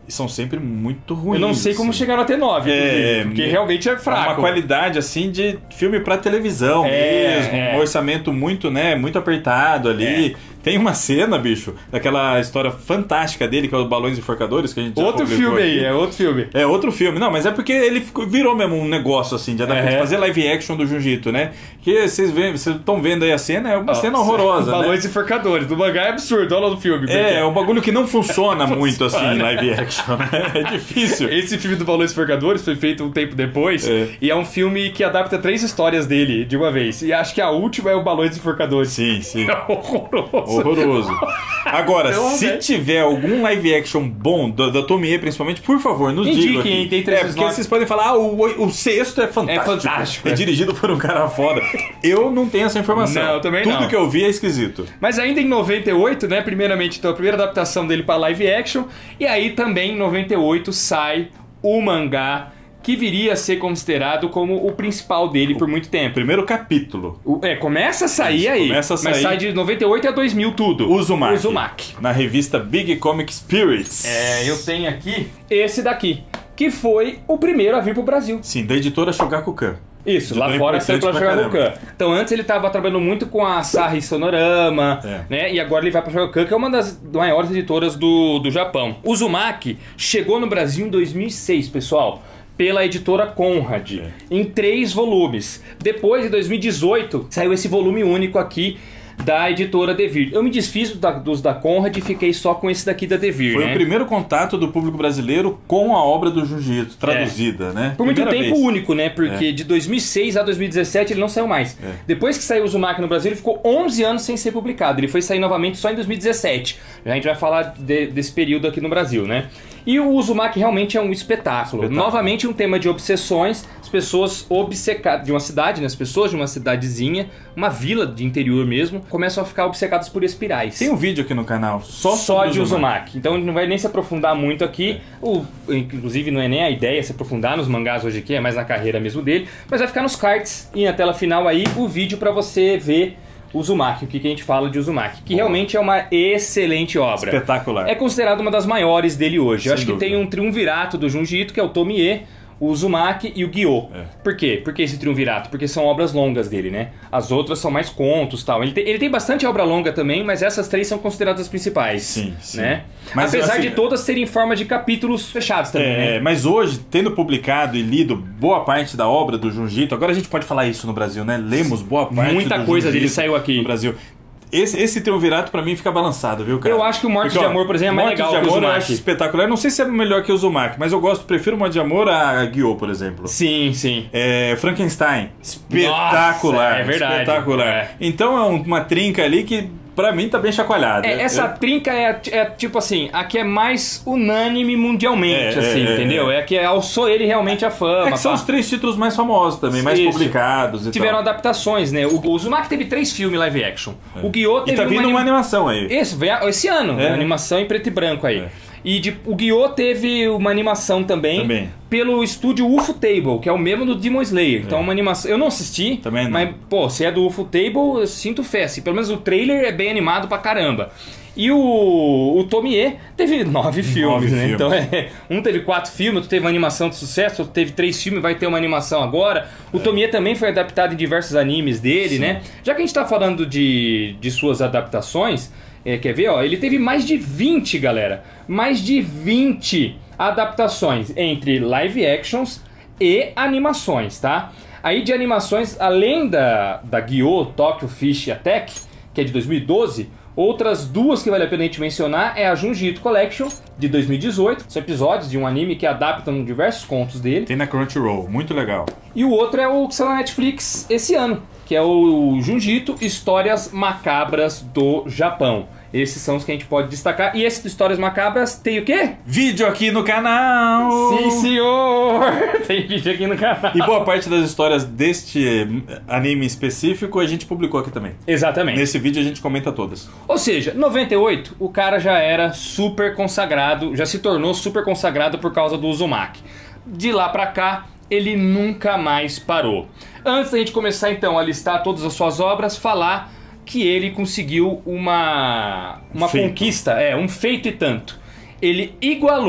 E são sempre muito ruins. Eu não sei como assim. chegaram até nove, É, porque realmente é fraco. É uma qualidade, assim, de filme pra televisão É, mesmo. é. Um orçamento muito, né, muito apertado ali. É. Tem uma cena, bicho, daquela história fantástica dele, que é os Balões Enforcadores, que a gente já Outro publicou filme aqui. aí, é outro filme. É outro filme. Não, mas é porque ele ficou- virou mesmo um negócio, assim, de, adaptar, É. de fazer live action do Jiu-Jitsu, né? Que vocês veem, vocês estão vendo aí a cena, é uma Nossa, cena horrorosa, né? Balões Enforcadores. Do mangá é absurdo, olha no filme. porque- É, é um bagulho que não funciona muito, assim, em live action, né? É difícil. Esse filme do Balões Enforcadores foi feito um tempo depois, É. e é um filme que adapta três histórias dele de uma vez. E acho que a última é o Balões Enforcadores. Sim, sim. É horroroso. Horroroso. Agora, Eu se amei. tiver algum live action bom, da, da Tomie principalmente, por favor, nos Indiquem, digam aqui. hein, tem três É, porque nomes. vocês podem falar, ah, o, o sexto é fantástico. É fantástico, É é. dirigido por um cara foda. Eu não tenho essa informação. Não, eu também Tudo não. que eu vi é esquisito. Mas ainda em noventa e oito, né, primeiramente, então, a primeira adaptação dele para live action, e aí também em noventa e oito sai o mangá que viria a ser considerado como o principal dele por muito tempo. Primeiro capítulo. O- é, começa a sair Isso, aí, começa a mas sair. sai de noventa e oito a dois mil tudo. Uzumaki. Uzumaki. Na revista Big Comic Spirits. É, eu tenho aqui esse daqui, que foi o primeiro a vir pro Brasil. Sim, da editora Shogakukan. Isso, lá Editora fora saiu pela importante pra Shogakukan. Então antes ele estava trabalhando muito com a Asahi Sonorama, É. né? E agora ele vai pra Shogakukan, que é uma das maiores editoras do, do Japão. O Uzumaki chegou no Brasil em dois mil e seis, pessoal, pela editora Conrad, É. em três volumes. Depois, em dois mil e dezoito, saiu esse volume único aqui da editora Devir. Eu me desfiz da- dos da Conrad e fiquei só com esse daqui da Devir, Foi né? o primeiro contato do público brasileiro com a obra do Jiu-Jitsu, traduzida, né? Por muito Primeira tempo vez. único, né? Porque de dois mil e seis a dois mil e dezessete ele não saiu mais. É. Depois que saiu o Uzumaki no Brasil, ele ficou onze anos sem ser publicado. Ele foi sair novamente só em dois mil e dezessete. A gente vai falar de- desse período aqui no Brasil, né? E o Uzumaki realmente é um espetáculo. Espetáculo. Novamente um tema de obsessões. As pessoas obcecadas de uma cidade, né? As pessoas de uma cidadezinha, uma vila de interior mesmo, começam a ficar obcecadas por espirais. Tem um vídeo aqui no canal só, Só sobre de o Uzumaki. Então a gente não vai nem se aprofundar muito aqui. O, inclusive não é nem a ideia se aprofundar nos mangás hoje aqui, é mais na carreira mesmo dele. Mas vai ficar nos cards e na tela final aí o vídeo pra você ver o Uzumaki, o que, que a gente fala de Uzumaki. Que realmente é uma excelente obra. Espetacular. É considerado uma das maiores dele hoje. Sem Eu acho dúvida. que tem um triunvirato do Junji Ito, que é o Tomie, o Uzumaki e o Gyo. É. Por quê? Por que esse triunvirato? Porque são obras longas dele, né? As outras são mais contos e tal. Ele tem, ele tem bastante obra longa também, mas essas três são consideradas as principais. Sim, sim. Né? Mas, Apesar assim, de todas serem em forma de capítulos fechados também, É, né? mas hoje, tendo publicado e lido boa parte da obra do Junjito, agora a gente pode falar isso no Brasil, né? Lemos boa parte Muita do coisa Junjito dele saiu aqui. no Brasil. Esse, esse triunvirato pra mim fica balançado, viu, cara? Eu acho que o Morte Porque, de ó, Amor, por exemplo, é mais Morte legal de que o Amor eu Uzumaki. acho espetacular. Não sei se é melhor que o Uzumaki, mas eu gosto, prefiro o Morte de Amor a Gyo, por exemplo. Sim, sim. É, Frankenstein, espetacular. Nossa, é verdade. Espetacular. É. Então é um- uma trinca ali que pra mim tá bem chacoalhada. É, essa Eu- trinca é, é tipo assim, a que é mais unânime mundialmente, É, assim, é, é, entendeu? É, a que alçou ele realmente a fama. É que são pá. os três títulos mais famosos também, mais Isso. publicados e Tiveram tal. adaptações, né? O, o Uzumaki teve três filmes live action. O Gyo E teve tá vindo uma anima- animação aí. Esse, veio esse ano, É. uma animação em preto e branco aí. É. E de, o Gyo teve uma animação também, Também. pelo estúdio Ufotable, que é o mesmo do Demon Slayer. Então é uma animação. Eu não assisti, Também não. mas, pô, se é do Ufotable, eu sinto fé. Assim, pelo menos o trailer é bem animado pra caramba. E o, o Tomie teve nove filmes, né? filmes. Então é. Um teve quatro filmes, outro teve uma animação de sucesso, outro teve três filmes, vai ter uma animação agora. O Tomie também foi adaptado em diversos animes dele, Sim. né? Já que a gente tá falando de, de suas adaptações, é, quer ver, ó? Ele teve mais de vinte, galera. Mais de vinte adaptações entre live actions e animações, tá? Aí de animações, além da, da Gyo Tokyo Fish Attack, que é de dois mil e doze, outras duas que vale a pena a gente mencionar é a Junji Ito Collection, de dois mil e dezoito. São episódios de um anime que adaptam diversos contos dele. Tem na Crunchyroll, muito legal. E o outro é o que saiu na Netflix esse ano, que é o Junji Ito Histórias Macabras do Japão. Esses são os que a gente pode destacar. E esse de Histórias Macabras tem o quê? Vídeo aqui no canal! Sim, senhor! Tem vídeo aqui no canal. E boa parte das histórias deste anime específico a gente publicou aqui também. Exatamente. Nesse vídeo a gente comenta todas. Ou seja, noventa e oito, o cara já era super consagrado, já se tornou super consagrado por causa do Uzumaki. De lá pra cá, ele nunca mais parou. Antes da gente começar então a listar todas as suas obras, falar que ele conseguiu uma, uma Feito. conquista, é, um feito e tanto. Ele igualou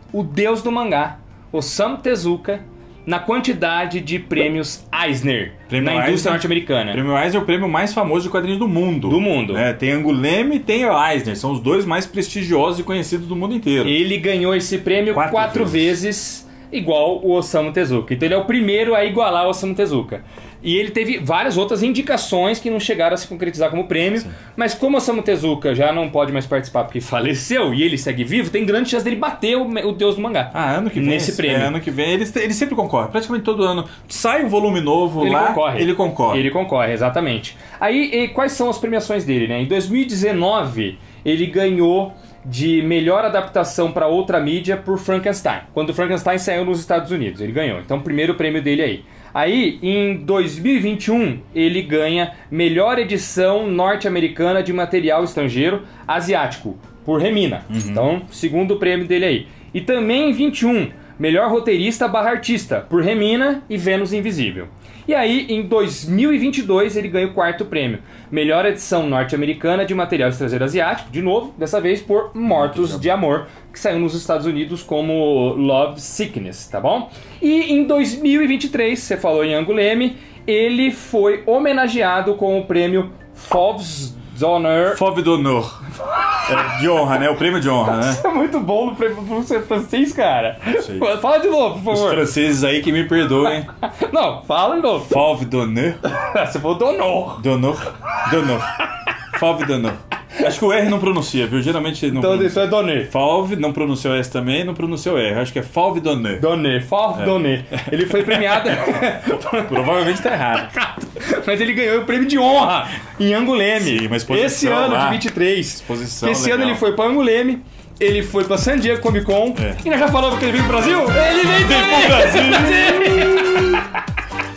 o deus do mangá, Osamu Tezuka, na quantidade de prêmios Eisner Prêmio na indústria Eisner, norte-americana. O prêmio Eisner é o prêmio mais famoso de quadrinhos do mundo. Do mundo. Né? Tem Angoulême e tem o Eisner. São os dois mais prestigiosos e conhecidos do mundo inteiro. Ele ganhou esse prêmio quatro, quatro vezes. vezes, igual o Osamu Tezuka. Então ele é o primeiro a igualar o Osamu Tezuka. E ele teve várias outras indicações que não chegaram a se concretizar como prêmio. Sim. Mas como o Osamu Tezuka já não pode mais participar porque faleceu e ele segue vivo, tem grande chance dele bater o, o deus do mangá. Ah, ano que vem. Nesse prêmio. É, ano que vem. Ele, ele sempre concorre. Praticamente todo ano. Sai um volume novo ele lá, concorre. ele concorre. Ele concorre, exatamente. Aí, e quais são as premiações dele, né? Em dois mil e dezenove, ele ganhou de melhor adaptação para outra mídia por Frankenstein. Quando Frankenstein saiu nos Estados Unidos, ele ganhou. Então, o primeiro prêmio dele aí. Aí, em dois mil e vinte e um, ele ganha melhor edição norte-americana de material estrangeiro asiático, por Remina. Uhum. Então, segundo prêmio dele aí. E também em vinte e um, melhor roteirista barra artista, por Remina e Vênus Invisível. E aí, em dois mil e vinte e dois, ele ganha o quarto prêmio. Melhor edição norte-americana de material estrangeiro asiático, de novo, dessa vez por Mortos de Amor, que saiu nos Estados Unidos como Love Sickness, tá bom? E em dois mil e vinte e três, você falou em Angoulême, ele foi homenageado com o prêmio Fauves d'Honneur. Fauve d'Honneur. É, de honra, né? O prêmio de honra, né? Isso é muito bom no prêmio pro ser francês, cara. Fala de novo, por favor. Os franceses aí que me perdoem. Não, fala de novo. Fauve d'Honneur. Você falou d'Honneur. D'Honneur. D'Honneur. Fauve d'Honneur. Acho que o R não pronuncia, viu? Geralmente não então, pronuncia. isso é Donner. Fauve não pronunciou S também, não pronunciou R. Acho que é Fauve d'Honneur. Donner, Fauve é. Donner. Ele foi premiado... Provavelmente tá errado. Mas ele ganhou o prêmio de honra em Angoulême. Sim, uma exposição esse ano lá. de vinte e três. Exposição Esse legal. ano ele foi pra Angoulême, ele foi pra San Diego Comic Con. É. E nós já falamos que ele veio pro Brasil? Ele veio, veio pro Brasil!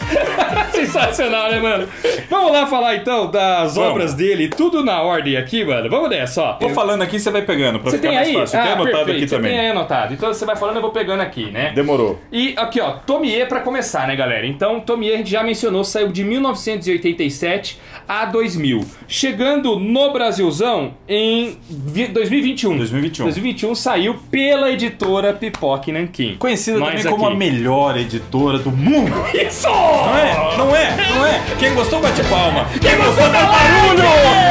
Sensacional, né, mano? Vamos lá falar então das Vamos. obras dele, tudo na ordem aqui, mano. Vamos nessa, ó. Vou falando aqui, você vai pegando, pra Você ficar tem mais aí? fácil. Eu ah, tenho anotado perfeito. aqui você também. Tem aí anotado. Então você vai falando, eu vou pegando aqui, né? Demorou. E aqui, ó, Tomie pra começar, né, galera? Então, Tomie a gente já mencionou, saiu de mil novecentos e oitenta e sete a dois mil. Chegando no Brasilzão em dois mil e vinte e um. dois mil e vinte e um. dois mil e vinte e um saiu pela editora Pipoca e Nanquim. Conhecida Nós também como aqui. a melhor editora do mundo. Isso! Não é? Não é? Não é? Quem gostou, bate palma. Quem gostou, dá barulho!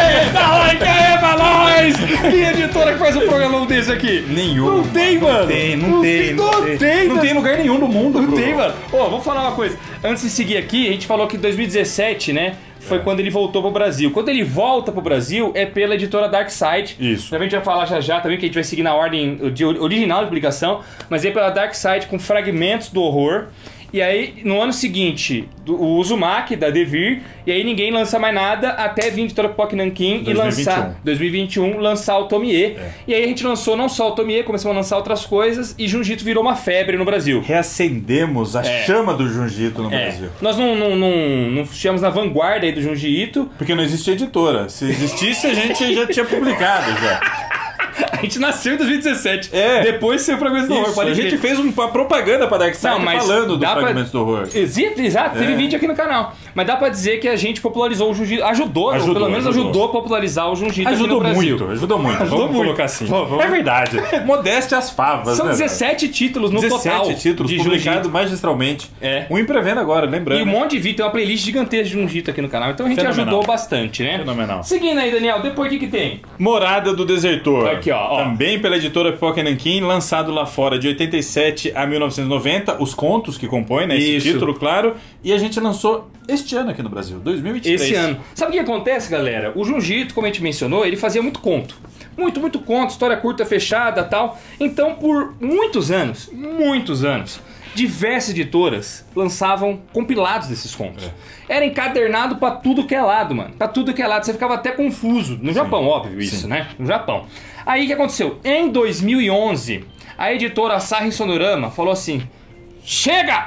Dá like aí pra nós! Que editora que faz um programão desse aqui? Nenhum. Não tem, mano. Não tem, não tem. Não tem, Não tem, não tem lugar nenhum no mundo, Não Bruno. tem, mano. Ó, vou falar uma coisa. Antes de seguir aqui, a gente falou que em dois mil e dezessete, né? Foi é. quando ele voltou pro Brasil. Quando ele volta pro Brasil, é pela editora Darkside. Isso. A gente vai falar já já também, que a gente vai seguir na ordem de original de publicação. Mas é pela Darkside com fragmentos do horror. E aí, no ano seguinte, o Uzumaki, da Devir, e aí ninguém lança mais nada até vir editora Pipoca e Nanquim e lançar, dois mil e vinte e um, lançar o Tomie. É. E aí a gente lançou não só o Tomie, começamos a lançar outras coisas, e Junjito virou uma febre no Brasil. Reacendemos a é. chama do Junjito no é. Brasil. Nós não, não, não, não estivemos na vanguarda aí do Junjito. Porque não existia editora. Se existisse, a gente já tinha publicado já. A gente nasceu em dois mil e dezessete. É. Depois saiu Fragmentos do Horror. Pode a gente fez uma propaganda pra Darkside falando do Fragmentos pra... do Horror. Exato, exato. É. Teve vídeo aqui no canal. Mas dá pra dizer que a gente popularizou o Junjito. Ajudou, ajudou pelo menos ajudou. ajudou a popularizar o Junjito ajudou aqui no Brasil. Muito, ajudou muito. Ajudou vamos muito. colocar assim. Vamos, vamos. É verdade. Modéstia às favas, São né? dezessete títulos no dezessete total. dezessete títulos publicados magistralmente. É. Um em pré-venda agora, lembrando. E um monte de vídeo. Tem uma playlist gigantesca de Junjito aqui no canal. Então a gente Fenomenal. ajudou bastante, né? Fenomenal. Seguindo aí, Daniel, depois o que, que tem? Morada do Desertor. Aqui, ó. ó. Também pela editora Pipoca e Nanquim, lançado lá fora de oitenta e sete a mil novecentos e noventa, os contos que compõem, né, esse Isso. título, claro, e a gente lançou este ano aqui no Brasil, dois mil e vinte e três. Esse ano. Sabe o que acontece, galera? O Junjito, como a gente mencionou, ele fazia muito conto. Muito, muito conto, história curta, fechada, tal. Então, por muitos anos, muitos anos, diversas editoras lançavam compilados desses contos. É. Era encadernado pra tudo que é lado, mano. Pra tudo que é lado. Você ficava até confuso. No Japão, Sim. óbvio isso, Sim. né? No Japão. Aí o que aconteceu? Em dois mil e onze, a editora Asahi Sonorama falou assim: chega!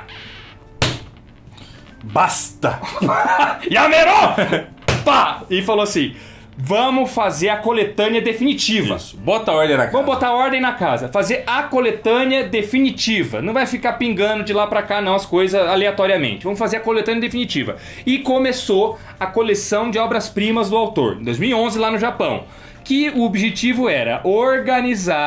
Basta! Yamero! Pá! E falou assim: vamos fazer a coletânea definitiva. Isso. Bota a ordem na casa. Vamos botar a ordem na casa. Fazer a coletânea definitiva. Não vai ficar pingando de lá pra cá, não, as coisas aleatoriamente. Vamos fazer a coletânea definitiva. E começou a coleção de obras-primas do autor, em dois mil e onze, lá no Japão. Que o objetivo era organizar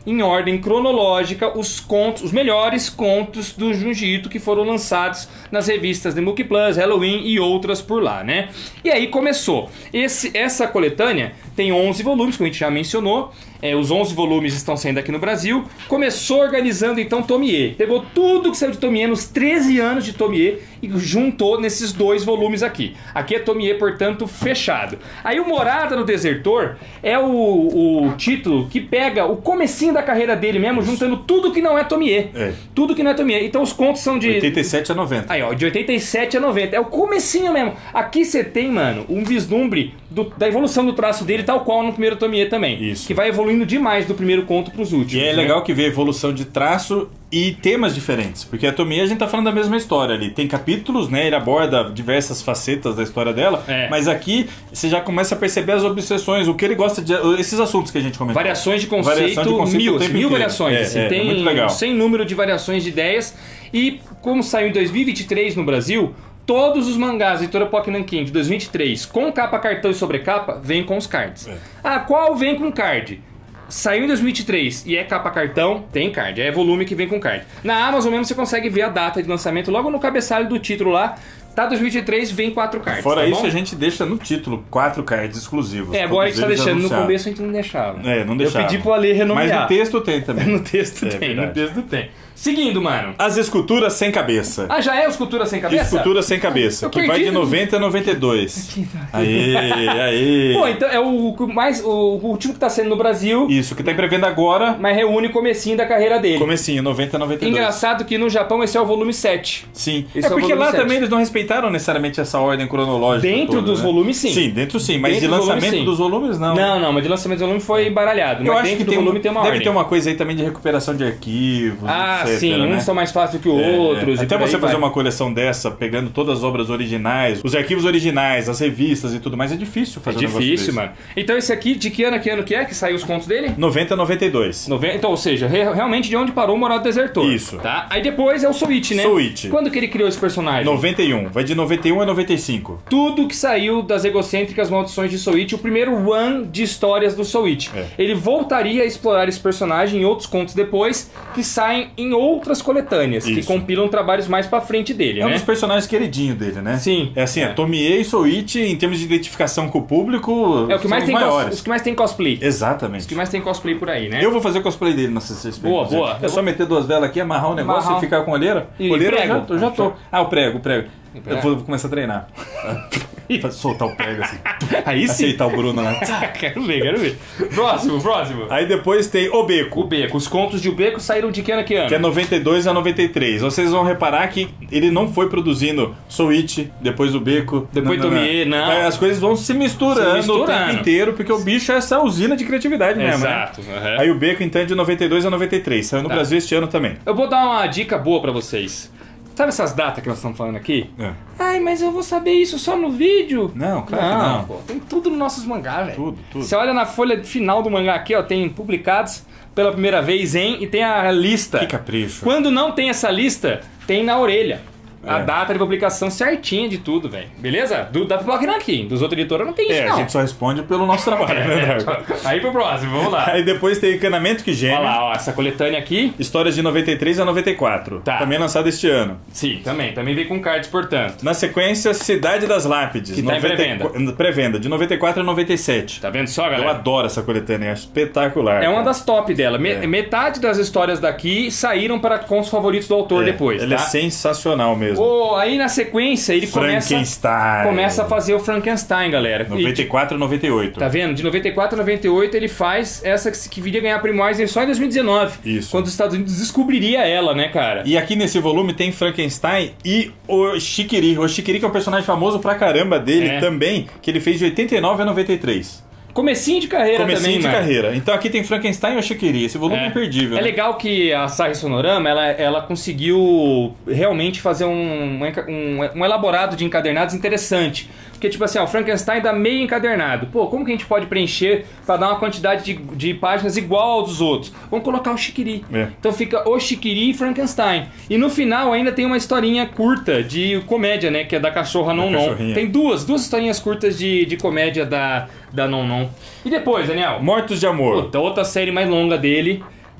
em ordem cronológica os contos, os melhores contos do Junji Ito que foram lançados nas revistas The Mook Plus, Halloween e outras por lá, né? E aí começou. Esse, essa coletânea tem onze volumes, como a gente já mencionou. É, os onze volumes estão saindo aqui no Brasil. Começou organizando então Tomie. Pegou tudo que saiu de Tomie nos treze anos de Tomie e juntou nesses dois volumes aqui. Aqui é Tomie, portanto, fechado. Aí o Morada no Desertor é o, o título que pega o comecinho da carreira dele mesmo, juntando tudo que não é Tomie. É. Tudo que não é Tomie. Então os contos são de... oitenta e sete a noventa. Aí, ó, de oitenta e sete a noventa. É o comecinho mesmo. Aqui você tem, mano, um vislumbre do, da evolução do traço dele, tal qual no primeiro Tomie também. Isso. Que vai evoluindo demais do primeiro conto pros últimos. E é né? legal que vê evolução de traço e temas diferentes. Porque a Tomie a gente tá falando da mesma história ali. Tem capítulos, né? Ele aborda diversas facetas da história dela. É. Mas aqui você já começa a perceber as obsessões, o que ele gosta de... Esses assuntos que a gente comentou. Variações de conceito, Variação de conceito mil, o tempo mil inteiro. variações. É, assim, é, é tem muito legal. sem número de variações de ideias. E como saiu em dois mil e vinte e três no Brasil, todos os mangás da editora Pock Nankin de dois mil e vinte e três com capa, cartão e sobrecapa, vem com os cards. É. Ah, qual vem com card? Saiu em dois mil e vinte e três e é capa cartão, tem card. É volume que vem com card. Na Amazon mesmo você consegue ver a data de lançamento logo no cabeçalho do título lá. Tá dois mil e vinte e três, vem quatro cards. Fora tá isso, bom? a gente deixa no título quatro cards exclusivos. É, agora a Todos gente tá eles deixando. No anunciados. começo a gente não deixava. É, não deixava. Eu pedi pro Ale renomear. Mas no texto tem também. No texto É tem, verdade. no texto tem. Seguindo, mano. As esculturas sem cabeça. Ah, já é o Escultura Sem Cabeça? Escultura sem cabeça, Eu que vai perdi de no- noventa a noventa e dois. Aê, aê. Pô, então é o o mais o, o último que tá sendo no Brasil, Isso, que tá em pré-venda agora, mas reúne o comecinho da carreira dele. comecinho, noventa a noventa e dois. Engraçado que no Japão esse é o volume sete. Sim. Esse é é o porque volume lá sete. também eles não respeitaram necessariamente essa ordem cronológica. Dentro toda, dos né? volumes, sim. Sim, dentro sim, mas Dentro de dos volumes, lançamento sim. dos volumes não. Não, não, mas de lançamento do volume foi baralhado. Eu mas acho dentro que do tem volume um, tem uma deve ordem. ter uma coisa aí também de recuperação de arquivos, Ah, etcétera, sim, né? uns são mais fáceis que É, outros. e até por aí você fazer vai. uma coleção dessa, pegando todas as obras originais, os arquivos originais, as revistas e tudo mais, é difícil É fazer um negócio difícil, desse. mano. Então esse aqui, de que ano a que ano que é que saiu os contos dele? noventa a noventa e dois. Noventa, então, ou seja, re- realmente de onde parou o Morado Desertor. Isso. Tá? Aí depois é o Soichi, né? Soichi. Quando que ele criou esse personagem? noventa e um. Vai de noventa e um a noventa e cinco. Tudo que saiu das egocêntricas maldições de Soichi, o primeiro run de histórias do Soichi. É. Ele voltaria a explorar esse personagem em outros contos depois, que saem em outras coletâneas, que Isso. compilam trabalhos mais pra frente dele, É um né? dos personagens queridinhos dele, né? Sim. É assim, é, É. Tomie e Soichi, em termos de identificação com o público, É o que são mais os tem cos- maiores. os que mais tem cosplay. Exatamente. Os que mais tem cosplay por aí, né? Eu vou fazer cosplay dele na C C X P. Boa, inclusive. boa. É só meter duas velas aqui, amarrar o negócio Amarrar. e ficar com olheira. E olheira prego? eu já, eu já tô. Ah, o prego, o prego. prego. Eu vou, vou começar a treinar. Soltar o prego assim. Aí sim. Aceitar o Bruno lá. Quero ver, quero ver. Próximo, próximo. Aí depois tem o O Beco, Beco. Os contos de O Beco saíram de que ano a que ano? que é noventa e dois a noventa e três. Vocês vão reparar que ele não foi produzindo Soichi, depois o Beco. Depois Tomie, não. As coisas vão se misturando, Se misturando. o tempo inteiro, porque o bicho é essa usina de criatividade mesmo, né? Exato. uhum. Aí o Beco, então, é de noventa e dois a noventa e três. Saiu no Tá. Brasil este ano também. Eu vou dar uma dica boa pra vocês. Sabe essas datas que nós estamos falando aqui? É. Ai, mas eu vou saber isso só no vídeo. Não, claro que não. Pô, tem tudo nos nossos mangás, velho. Tudo, tudo. Você olha na folha final do mangá aqui, ó, tem publicados pela primeira vez em e tem a lista. Que capricho. Quando não tem essa lista, tem na orelha. A É. data de publicação certinha de tudo, velho. Beleza? Do, da Pipoca aqui. Dos outros editores não tem isso, É, não. a gente só responde pelo nosso trabalho, né, Drago? Aí pro próximo, vamos lá. Aí depois tem Encanamento que Geme. Olha lá, ó, essa coletânea aqui. Histórias de noventa e três a noventa e quatro. Tá. Também lançado este ano. Sim, também. Também veio com cards, portanto. Na sequência, Cidade das Lápides. Que tá em pré-venda. Pré-venda, de noventa e quatro a noventa e sete. Tá vendo só, Eu galera? adoro essa coletânea, é espetacular. É uma cara. das top dela. Me- É. Metade das histórias daqui saíram para com os favoritos do autor É, depois, Ele tá? é sensacional mesmo. Ô, aí na sequência ele começa, Frankenstein. começa a fazer o Frankenstein, galera. noventa e quatro a noventa e oito. Tá vendo? De noventa e quatro a noventa e oito ele faz essa que, que viria ganhar Primo Eisner só em dois mil e dezenove. Isso. Quando os Estados Unidos descobriria ela, né, cara? E aqui nesse volume tem Frankenstein e o Shikiri. O Shikiri que é um personagem famoso pra caramba dele É. também, que ele fez de oitenta e nove a noventa e três. Comecinho de carreira Comecinho também, de mano. carreira. Então aqui tem Frankenstein e o Shikiri. Esse volume é, É. imperdível. É né? legal que a Saga Sonorama ela, ela conseguiu realmente fazer um, um, um elaborado de encadernados interessante. Porque, tipo assim, ó, o Frankenstein dá meio encadernado. Pô, como que a gente pode preencher pra dar uma quantidade de, de páginas igual aos dos outros? Vamos colocar o Shikiri. É. Então fica o Shikiri e Frankenstein. E no final ainda tem uma historinha curta de comédia, né? Que é da cachorra Non Non. cachorrinha. Tem duas, duas historinhas curtas de, de comédia da, da Non Non. E depois, Daniel? Mortos de Amor. Puta, outra série mais longa dele.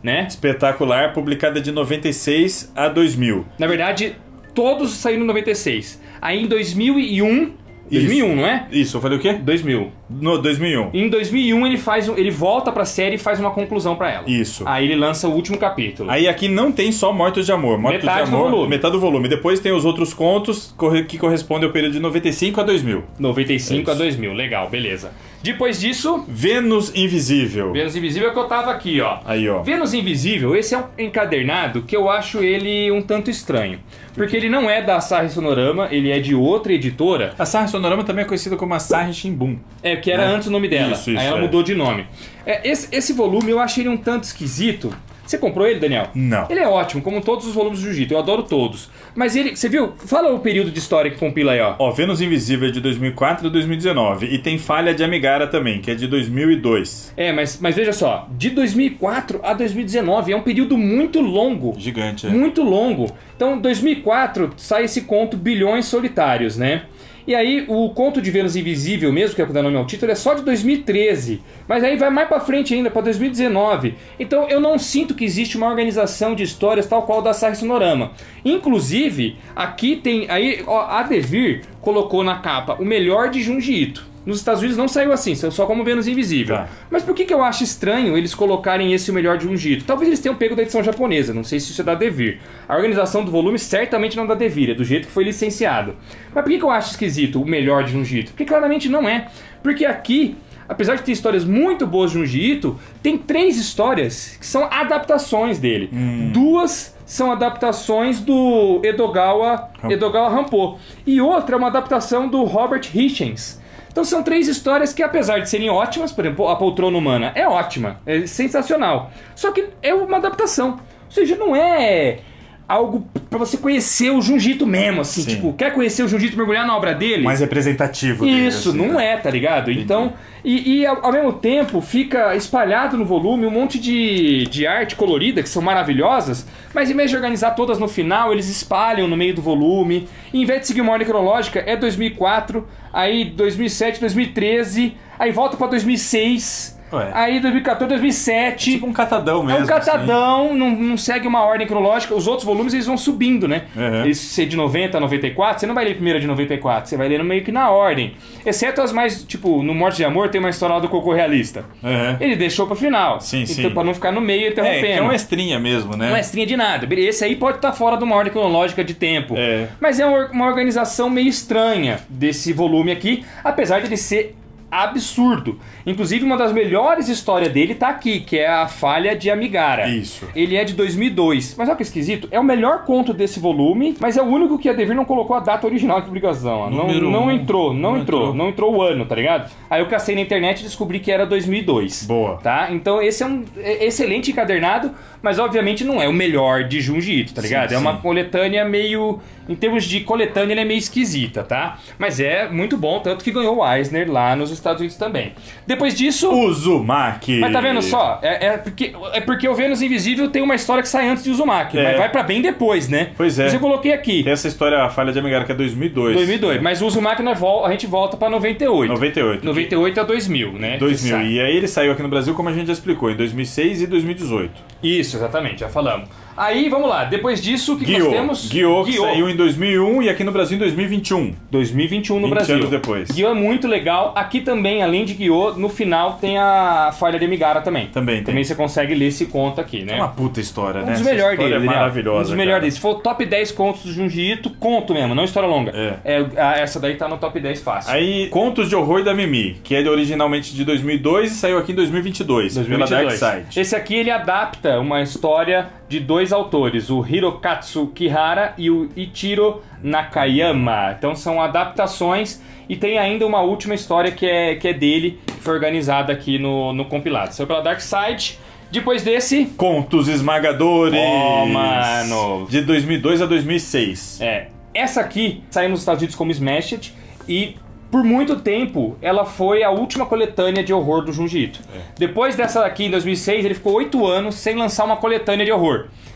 né? Espetacular, publicada de noventa e seis a dois mil. Na verdade, todos saíram em noventa e seis. Aí em dois mil e um... dois mil e um, Isso. não é? Isso, eu falei o quê? dois mil. No dois mil e um. Em dois mil e um ele faz um, ele volta pra série e faz uma conclusão pra ela. Isso. Aí ele lança o último capítulo. Aí aqui não tem só Mortos de Amor. Mortos Metade de do Amor, volume. metade do volume. Depois tem os outros contos corre- que correspondem ao período de noventa e cinco a dois mil. noventa e cinco a Isso. dois mil, legal, beleza. Depois disso, Vênus Invisível. Vênus Invisível é que eu tava aqui, ó. Aí, ó. Vênus Invisível, esse é um encadernado que eu acho ele um tanto estranho. Porque ele não é da Asahi Sonorama, ele é de outra editora. A Asahi Sonorama também é conhecida como Asahi Shimbun. É, que era É. antes o nome dela. Isso, isso, Aí ela é. mudou de nome. É, esse, esse volume eu achei ele um tanto esquisito. Você comprou ele, Daniel? Não. Ele é ótimo, como todos os volumes do Jiu-Jitsu, eu adoro todos. Mas ele, você viu? Fala o período de história que compila aí, ó. Ó, Vênus Invisível é de dois mil e quatro a dois mil e dezenove. E tem Falha de Amigara também, que é de dois mil e dois. É, mas, mas veja só, de dois mil e quatro a dois mil e dezenove é um período muito longo. Gigante, é. Muito longo. Então, em dois mil e quatro sai esse conto Bilhões Solitários, né? E aí, o conto de Vênus Invisível mesmo, que é o que dá nome ao título, é só de dois mil e treze. Mas aí vai mais pra frente ainda, pra dois mil e dezenove. Então, eu não sinto que existe uma organização de histórias tal qual da Asahi Sonorama. Inclusive, aqui tem... Aí, ó, a Devir colocou na capa o melhor de Junji Ito. Nos Estados Unidos não saiu assim, saiu só como Vênus Invisível. Tá. Mas por que, que eu acho estranho eles colocarem esse o melhor de Junji Ito? Talvez eles tenham pego da edição japonesa, não sei se isso é da Devir. A organização do volume certamente não é da Devir, é do jeito que foi licenciado. Mas por que, que eu acho esquisito o melhor de Junji Ito? Porque claramente não é. Porque aqui, apesar de ter histórias muito boas de Junji Ito, tem três histórias que são adaptações dele. Hum. Duas são adaptações do Edogawa, Edogawa Rampo. E outra é uma adaptação do Robert Hitchens. Então são três histórias que, apesar de serem ótimas, por exemplo, A Poltrona Humana é ótima, é sensacional. Só que é uma adaptação. Ou seja, não é algo pra você conhecer o Junji Ito mesmo, assim. Sim. Tipo, quer conhecer o Junji Ito, mergulhar na obra dele? Mais representativo dele, Isso, assim, não né? é, tá ligado? Então, e, e ao, ao mesmo tempo fica espalhado no volume um monte de, de arte colorida que são maravilhosas, mas em vez de organizar todas no final, eles espalham no meio do volume. E em vez de seguir uma ordem cronológica, é dois mil e quatro, aí dois mil e sete, dois mil e treze, aí volta pra dois mil e seis, Ué. aí dois mil e quatorze, dois mil e sete. Tipo um catadão mesmo. É um catadão, não, não segue uma ordem cronológica. Os outros volumes eles vão subindo, né? Uhum. Eles ser de noventa a noventa e quatro, você não vai ler primeiro de noventa e quatro, você vai ler meio que na ordem. Exceto as mais, tipo, no Morte de Amor tem uma história lá do Cocô Realista. Uhum. Ele deixou pro final. Sim, então, sim. Pra não ficar no meio É, interrompendo. que é uma estrinha mesmo, né? Não é estrinha de nada. Esse aí pode estar fora de uma ordem cronológica de tempo. É. Mas é uma uma organização meio estranha desse volume aqui, apesar de ele ser absurdo. Inclusive, uma das melhores histórias dele tá aqui, que é a Falha de Amigara. Isso. Ele é de dois mil e dois. Mas olha que esquisito. É o melhor conto desse volume, mas é o único que a Devir não colocou a data original de publicação. ó. Não, Número não um. entrou, não, Não entrou, entrou. não entrou o ano, tá ligado? Aí eu cacei na internet e descobri que era dois mil e dois. Boa. Tá? Então esse é um é- excelente encadernado, mas obviamente não é o melhor de Junji Ito, tá ligado? Sim, é uma sim. coletânea meio... Em termos de coletânea, ele é meio esquisita, tá? Mas é muito bom, tanto que ganhou o Eisner lá nos Estados Unidos também. Depois disso... Uzumaki. Mas tá vendo só? É, é porque, é porque o Vênus Invisível tem uma história que sai antes de Uzumaki, É. mas vai pra bem depois, né? Pois é. Mas eu coloquei aqui, Tem essa história, a Falha de Amigara, que é dois mil e dois. dois mil e dois. Mas o Uzumaki nós vol- a gente volta pra noventa e oito. noventa e oito. noventa e oito a dois mil, né? dois Que mil. sai. E aí ele saiu aqui no Brasil, como a gente já explicou, em dois mil e seis e dois mil e dezoito. Isso, exatamente, já falamos. Aí, vamos lá, depois disso, o que, que Guiô. nós temos? Guiô, que saiu em dois mil e um e aqui no Brasil em dois mil e vinte e um. dois mil e vinte e um no vinte Brasil. anos depois. Guiô é muito legal. Aqui também, além de Guiô, no final tem a Falha de Amigara também. Também tem. Também você consegue ler esse conto aqui, né? É uma puta história, Um né? dos Essa melhores história dele, é Daniel. maravilhosa. Um dos melhores cara. dele. Se for o top dez contos do Junji Ito, conto mesmo, não história longa. É. a- essa daí tá no top dez fácil. Aí, Contos de Horror da Mimi, que é de- originalmente de dois mil e dois e saiu aqui em dois mil e vinte e dois, dois mil e pela vinte e dois. Dark Side. Esse aqui ele adapta uma história de dois autores, o Hirokatsu Kihara e o Ichiro Nakayama. Então são adaptações e tem ainda uma última história que é, que é dele, que foi organizada aqui no, no compilado. Saiu pela Dark Side. Depois desse, Contos Esmagadores. Oh, mano. De dois mil e dois a dois mil e seis. é, essa aqui saiu nos Estados Unidos como Smashed e por muito tempo ela foi a última coletânea de horror do Junji Ito. É. Depois dessa aqui, em dois mil e seis, ele ficou oito anos sem lançar uma coletânea de horror.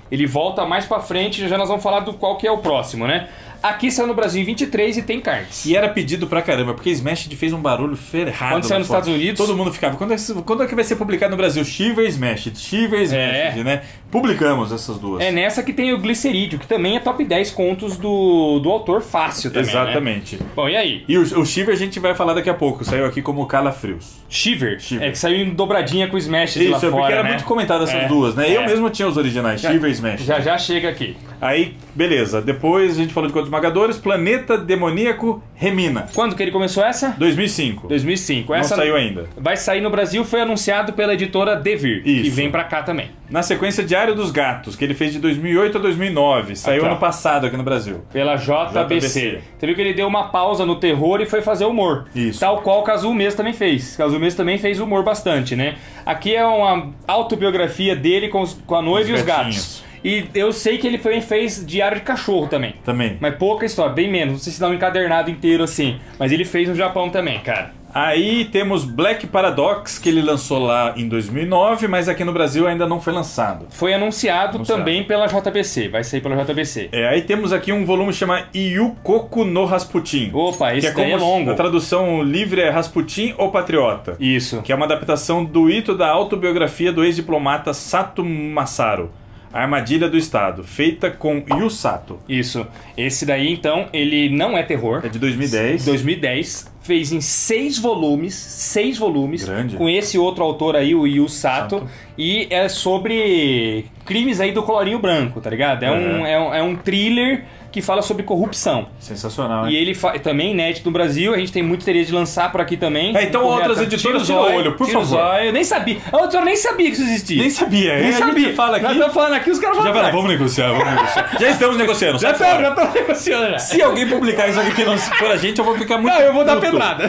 Ele volta mais pra frente, já nós vamos falar do qual que é o próximo, né? Aqui saiu no Brasil em vinte e três e tem cards. E era pedido pra caramba, porque Smashed fez um barulho ferrado. Quando saiu nos Estados Unidos... Todo mundo ficava, quando é, quando é que vai ser publicado no Brasil? Shiver Smashed, Shiver Smashed, é. né? Publicamos essas duas. É nessa que tem o Glicerídeo, que também é top dez contos do, do autor fácil também, Exatamente. Né? Bom, e aí? E o, o Shiver a gente vai falar daqui a pouco, saiu aqui como Calafrios. Shiver? Shiver. É que saiu em dobradinha com o Smashed Isso, lá é porque fora, era né? muito comentado essas é. duas, né? É. Eu mesmo tinha os originais, já, Shiver e Smashed. Já já chega aqui. Aí, beleza. Depois a gente falou de Contos Esmagadores, Planeta Demoníaco Remina. Quando que ele começou essa? dois mil e cinco. dois mil e cinco. Não essa saiu ainda. Vai sair no Brasil, foi anunciado pela editora Devir, Isso. que vem pra cá também. Na sequência, Diário dos Gatos, que ele fez de dois mil e oito a dois mil e nove. Saiu aqui, ano passado aqui no Brasil. Pela J B C. J B C. Você viu que ele deu uma pausa no terror e foi fazer humor. Isso. Tal qual o Kazuo Mesa também fez. Kazuo Mesa também fez humor bastante, né? Aqui é uma autobiografia dele com, os, com a noiva os e os gatinhos. gatos. E eu sei que ele também fez Diário de Cachorro também. Também. Mas pouca história, bem menos. Não sei se dá um encadernado inteiro assim. Mas ele fez no Japão também, cara. Aí temos Black Paradox, que ele lançou lá em dois mil e nove, mas aqui no Brasil ainda não foi lançado. Foi anunciado, anunciado. também pela J B C. Vai sair pela J B C. É, aí temos aqui um volume chamado Yukoku no Rasputin. Opa, esse que é daí é longo. A tradução livre é Rasputin ou Patriota. Isso. Que é uma adaptação do Ito da autobiografia do ex-diplomata Sato Masaru. A Armadilha do Estado, feita com Yu Sato. Isso. Esse daí, então, ele não é terror. É de dois mil e dez. dois mil e dez. Fez em seis volumes. Seis volumes. Grande. Com esse outro autor aí, o Yu Sato. Sato. E é sobre crimes aí do colorinho branco, tá ligado? É, uhum. um, é, um, é um thriller que fala sobre corrupção. Sensacional, hein? E ele também inédito no Brasil, a gente tem muito interesse de lançar por aqui também. É, então outras editoras tira o olho, por favor. Eu nem sabia. A outra nem sabia que isso existia. Nem sabia. Nem a sabia. Gente fala aqui. Nós estamos falando aqui, os caras vão já falar. Vamos negociar, vamos negociar. Já estamos negociando. Já estamos, já estamos negociando. Já. Se alguém publicar isso aqui que não for a gente, eu vou ficar muito Não, eu vou puto. dar pedrada.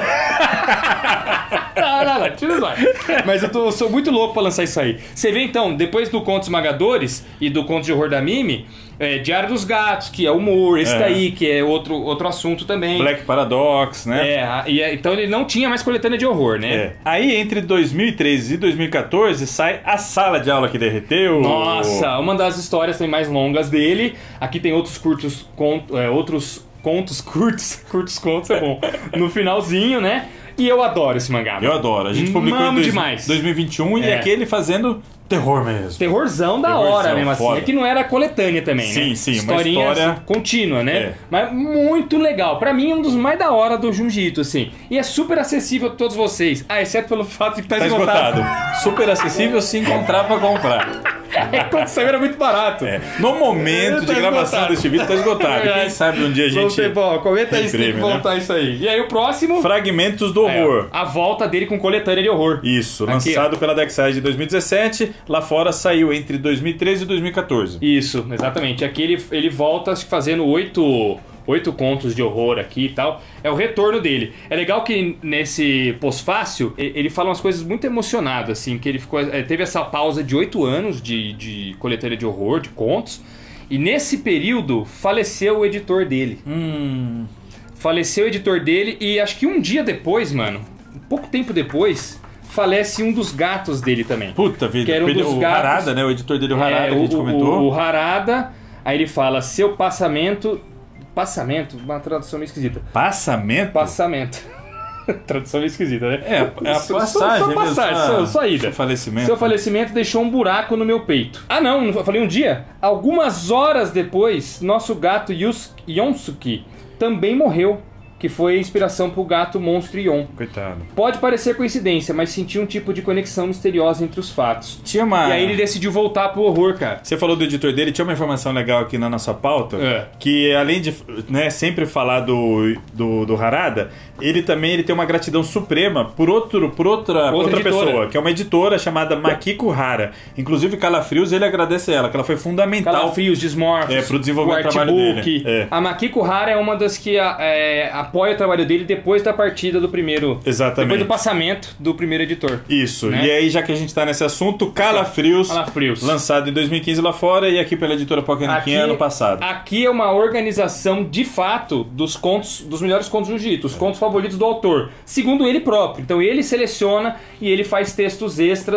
Não, não, não, tira isso aí. Mas eu, tô, eu sou muito louco pra lançar isso aí. Você vê então, depois do Contos Esmagadores e do Conto de Horror da Mimi, é, Diário dos Gatos, que é humor, esse é. daí, que é outro, outro assunto também. Black Paradox, né? É, e, então ele não tinha mais coletânea de horror, né? É. Aí entre dois mil e treze e dois mil e quatorze sai A Sala de Aula que Derreteu. Nossa, uma das histórias também mais longas dele. Aqui tem outros curtos, conto, é, outros contos curtos, curtos contos é bom, no finalzinho, né? E eu adoro esse mangá. Eu adoro. A gente publicou Mamo em dois, demais. dois mil e vinte e um é. E aqui ele fazendo terror mesmo. Terrorzão da Terrorzão, hora mesmo assim. foda. É que não era coletânea também, sim, né? Sim, sim. Historinha uma história contínua, né? É. Mas muito legal. Pra mim, é um dos mais da hora do Junjito, assim. E é super acessível a todos vocês. Ah, exceto pelo fato de que tá, tá esgotado. esgotado. Super acessível se encontrar pra comprar. É, quando saiu era muito barato. É. No momento tá de gravação esgotado. desse vídeo tá esgotado. É. Quem sabe um dia a gente... Ter, bom, comenta aí se tem que né? voltar isso aí. E aí o próximo... Fragmentos do Horror. É, a volta dele com coletânea de horror. Isso, aqui, lançado ó. pela Darkside em dois mil e dezessete. Lá fora saiu entre dois mil e treze e dois mil e quatorze. Isso, exatamente. Aqui ele, ele volta fazendo oito... Oito contos de horror aqui e tal. É o retorno dele. É legal que nesse pós-fácil, ele fala umas coisas muito emocionadas, assim, que ele ficou, teve essa pausa de oito anos de, de coletânea de horror, de contos. E nesse período, faleceu o editor dele. Hum. Faleceu o editor dele e acho que um dia depois, mano, pouco tempo depois, falece um dos gatos dele também. Puta vida. Que era um dos o gatos, Harada, né? O editor dele, o Harada, é, que a gente o, comentou. O, o Harada, aí ele fala, seu passamento... Passamento? Uma tradução meio esquisita. Passamento? Passamento. Tradução meio esquisita, né? É, é a só, passagem. Só, só passagem, só, só ida. Seu falecimento. Seu falecimento deixou um buraco no meu peito. Ah, não, eu falei um dia. Algumas horas depois, nosso gato Yus, Yonsuke também morreu. Que foi a inspiração pro gato monstro Yon. Coitado. Pode parecer coincidência, mas senti um tipo de conexão misteriosa entre os fatos. Tinha uma... E aí ele decidiu voltar pro horror, cara. Você falou do editor dele, tinha uma informação legal aqui na nossa pauta, é. que além de, né, sempre falar do, do, do Harada, ele também ele tem uma gratidão suprema por, outro, por outra, outra, outra pessoa, que é uma editora chamada Makiko Hara. Inclusive, Calafrios, ele agradece ela, que ela foi fundamental. Calafrios, Desmorphos, é, pro desenvolvimento do trabalho dele. É. A Makiko Hara é uma das que é, apoia o trabalho dele depois da partida do primeiro... Exatamente. Depois do passamento do primeiro editor. Isso. Né? E aí, já que a gente tá nesse assunto, Calafrios, Calafrios. lançado em dois mil e quinze lá fora e aqui pela editora Pokémon ano passado. Aqui é uma organização, de fato, dos contos, dos melhores contos do Jiu-Jitsu, os é. contos favoritos do autor, segundo ele próprio. Então ele seleciona e ele faz textos extras.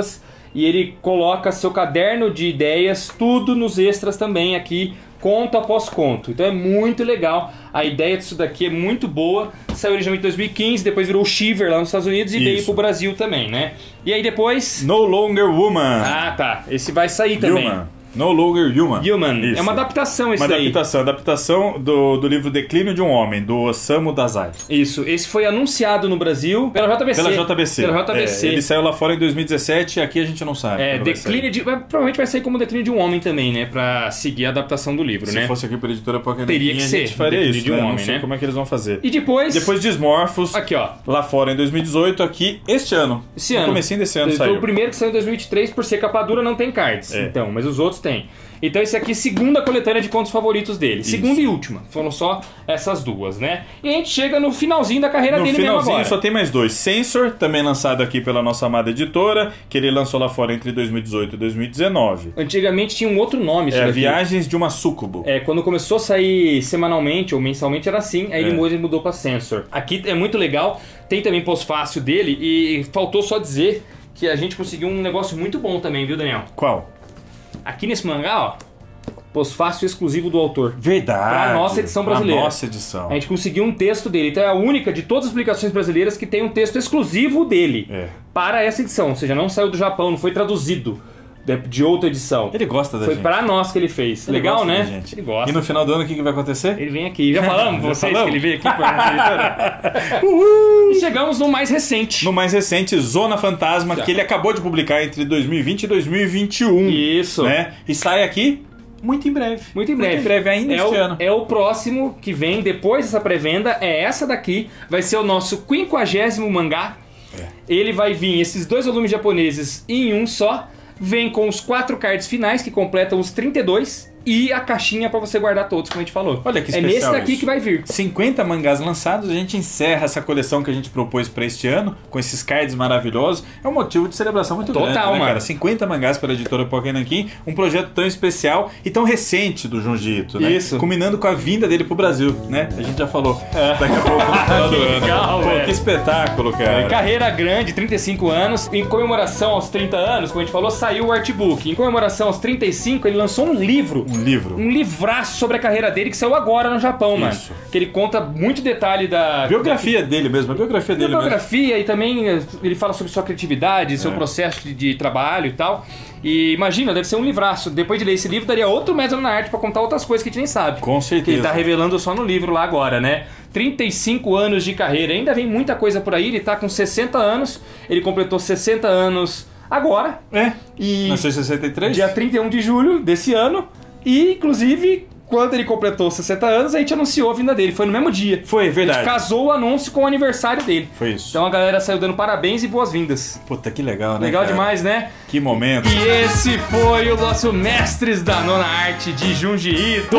e ele coloca seu caderno de ideias, tudo nos extras também aqui, conto após conto. Então é muito legal. A ideia disso daqui é muito boa. Saiu originalmente em dois mil e quinze, depois virou Shiver lá nos Estados Unidos e Isso. veio pro Brasil também, né? E aí depois... No Longer Woman. Ah, tá. Esse vai sair também. Human. No Longer Human. Human. Isso. É uma adaptação esse Uma daí. adaptação, adaptação do, do livro Declínio de um Homem, do Osamu Dazai. Isso. Esse foi anunciado no Brasil pela J B C. Pela J B C. Pela J B C. É, ele saiu lá fora em dois mil e dezessete, aqui a gente não sabe. É, quando vai declínio de... Provavelmente vai sair como Declínio de um Homem também, né? Pra seguir a adaptação do livro, Se né? fosse aqui pela editora Pokémon, Teria que a ser, gente faria Declínio isso, de um né? Homem, Não sei né? como é que eles vão fazer. E depois... Depois Desmorphos, Aqui, ó. lá fora em dois mil e dezoito, aqui este ano. Esse no ano. comecinho desse ano Foi saiu. o primeiro que saiu em dois mil e vinte e três, por ser capa dura, não tem cards. É. Então, mas os outros têm. Então esse aqui é a segunda coletânea de contos favoritos dele. Isso. Segunda e última. Foram só essas duas, né? E a gente chega no finalzinho da carreira No dele mesmo finalzinho agora. só tem mais dois. Sensor, também lançado aqui pela nossa amada editora, que ele lançou lá fora entre dois mil e dezoito e dois mil e dezenove. Antigamente tinha um outro nome isso É, daqui. Viagens de uma Súcubo. É, quando começou a sair semanalmente ou mensalmente era assim, aí É. ele mudou- ele mudou pra Sensor. Aqui é muito legal, tem também pós-fácil dele e faltou só dizer que a gente conseguiu um negócio muito bom também, viu, Daniel? Qual? Aqui nesse mangá, ó, pós-fácil exclusivo do autor. Verdade. Pra nossa edição brasileira. A nossa edição. A gente conseguiu um texto dele, então é a única de todas as publicações brasileiras que tem um texto exclusivo dele É. para essa edição, ou seja, não saiu do Japão, não foi traduzido de, de outra edição. Ele gosta da Foi gente. pra nós que ele fez. Ele Legal, gosta da né? gente. Ele gosta. E no final do ano, o que, que vai acontecer? Ele vem aqui. Já falamos Já vocês falamos? que ele veio aqui com a editora? E chegamos no mais recente. No mais recente, Zona Fantasma, Já. que ele acabou de publicar entre dois mil e vinte e dois mil e vinte e um. Isso. Né? E sai aqui muito em breve. Muito em breve. Muito em breve, ainda é este o, ano. É o próximo que vem depois dessa pré-venda. É essa daqui. Vai ser o nosso quinquagésimo mangá. É. Ele vai vir, esses dois volumes japoneses em um só. Vem com os quatro cards finais que completam os trinta e dois. E a caixinha pra você guardar todos, como a gente falou. Olha que É especial nesse daqui isso. que vai vir. cinquenta mangás lançados, a gente encerra essa coleção que a gente propôs pra este ano, com esses cards maravilhosos. É um motivo de celebração muito Total, grande, né, mano. cara? cinquenta mangás pela editora Pokémon Nankin, um projeto tão especial e tão recente do Junji Ito, né? Isso. Culminando com a vinda dele pro Brasil, né? A gente já falou daqui a pouco no final do Que ano. legal, Pô, velho. que espetáculo, cara. Carreira grande, trinta e cinco anos. Em comemoração aos trinta anos, como a gente falou, saiu o artbook. Em comemoração aos trinta e cinco, ele lançou um livro. Um livro. Um livraço sobre a carreira dele que saiu agora no Japão, mano. Isso. Que ele conta muito detalhe da... Biografia dele mesmo, a biografia dele mesmo. biografia e também eh, ele fala sobre sua criatividade, seu É. processo de, de trabalho e tal. E imagina, deve ser um livraço. Depois de ler esse livro, daria outro Mestre na Arte pra contar outras coisas que a gente nem sabe. Com Que certeza. ele tá revelando só no livro lá agora, né? trinta e cinco anos de carreira. Ainda vem muita coisa por aí. Ele tá com sessenta anos. Ele completou sessenta anos agora. É. E Nasceu em sessenta e três? dia trinta e um de julho desse ano. E, inclusive, quando ele completou sessenta anos, a gente anunciou a vinda dele. Foi no mesmo dia. Foi, A gente verdade. casou o anúncio com o aniversário dele. Foi isso. Então a galera saiu dando parabéns e boas-vindas. Puta, que legal, né? Legal cara? demais, né? Que momento. E esse foi o nosso Mestres da Nona Arte de Junji Ito.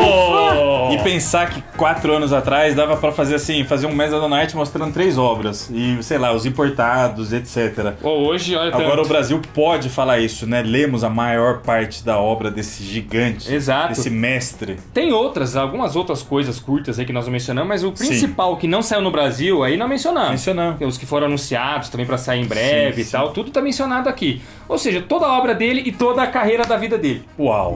E pensar que quatro anos atrás dava pra fazer assim, fazer um mês da Dona Arte mostrando três obras. E, sei lá, os importados, etcétera. Hoje, olha Agora tanto. o Brasil pode falar isso, né? Lemos a maior parte da obra desse gigante. Exato. Desse mestre. Tem outras, algumas outras coisas curtas aí que nós não mencionamos, mas o principal que não saiu no Brasil, aí não mencionamos. Mencionamos. Os que foram anunciados também pra sair em breve Sim, e sim. tal, tudo tá mencionado aqui. Ou seja, toda a obra dele e toda a carreira da vida dele. Uau.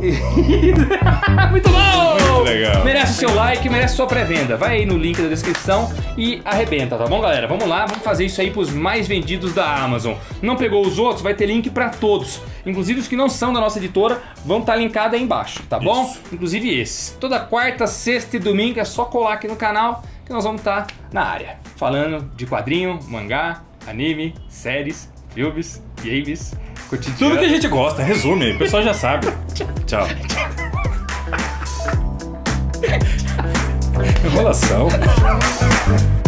Muito bom! Muito legal. Merece o seu like, merece sua pré-venda. Vai aí no link da descrição e arrebenta, tá bom, galera? Vamos lá, vamos fazer isso aí pros mais vendidos da Amazon. Não pegou os outros? Vai ter link pra todos. Inclusive os que não são da nossa editora vão estar linkados aí embaixo, tá bom? Isso. Inclusive esses. Toda quarta, sexta e domingo é só colar aqui no canal que nós vamos estar na área. Falando de quadrinho, mangá, anime, séries, filmes, games, cotidiano. Tudo que a gente gosta, resume, o pessoal já sabe. Tchau. Enrolação.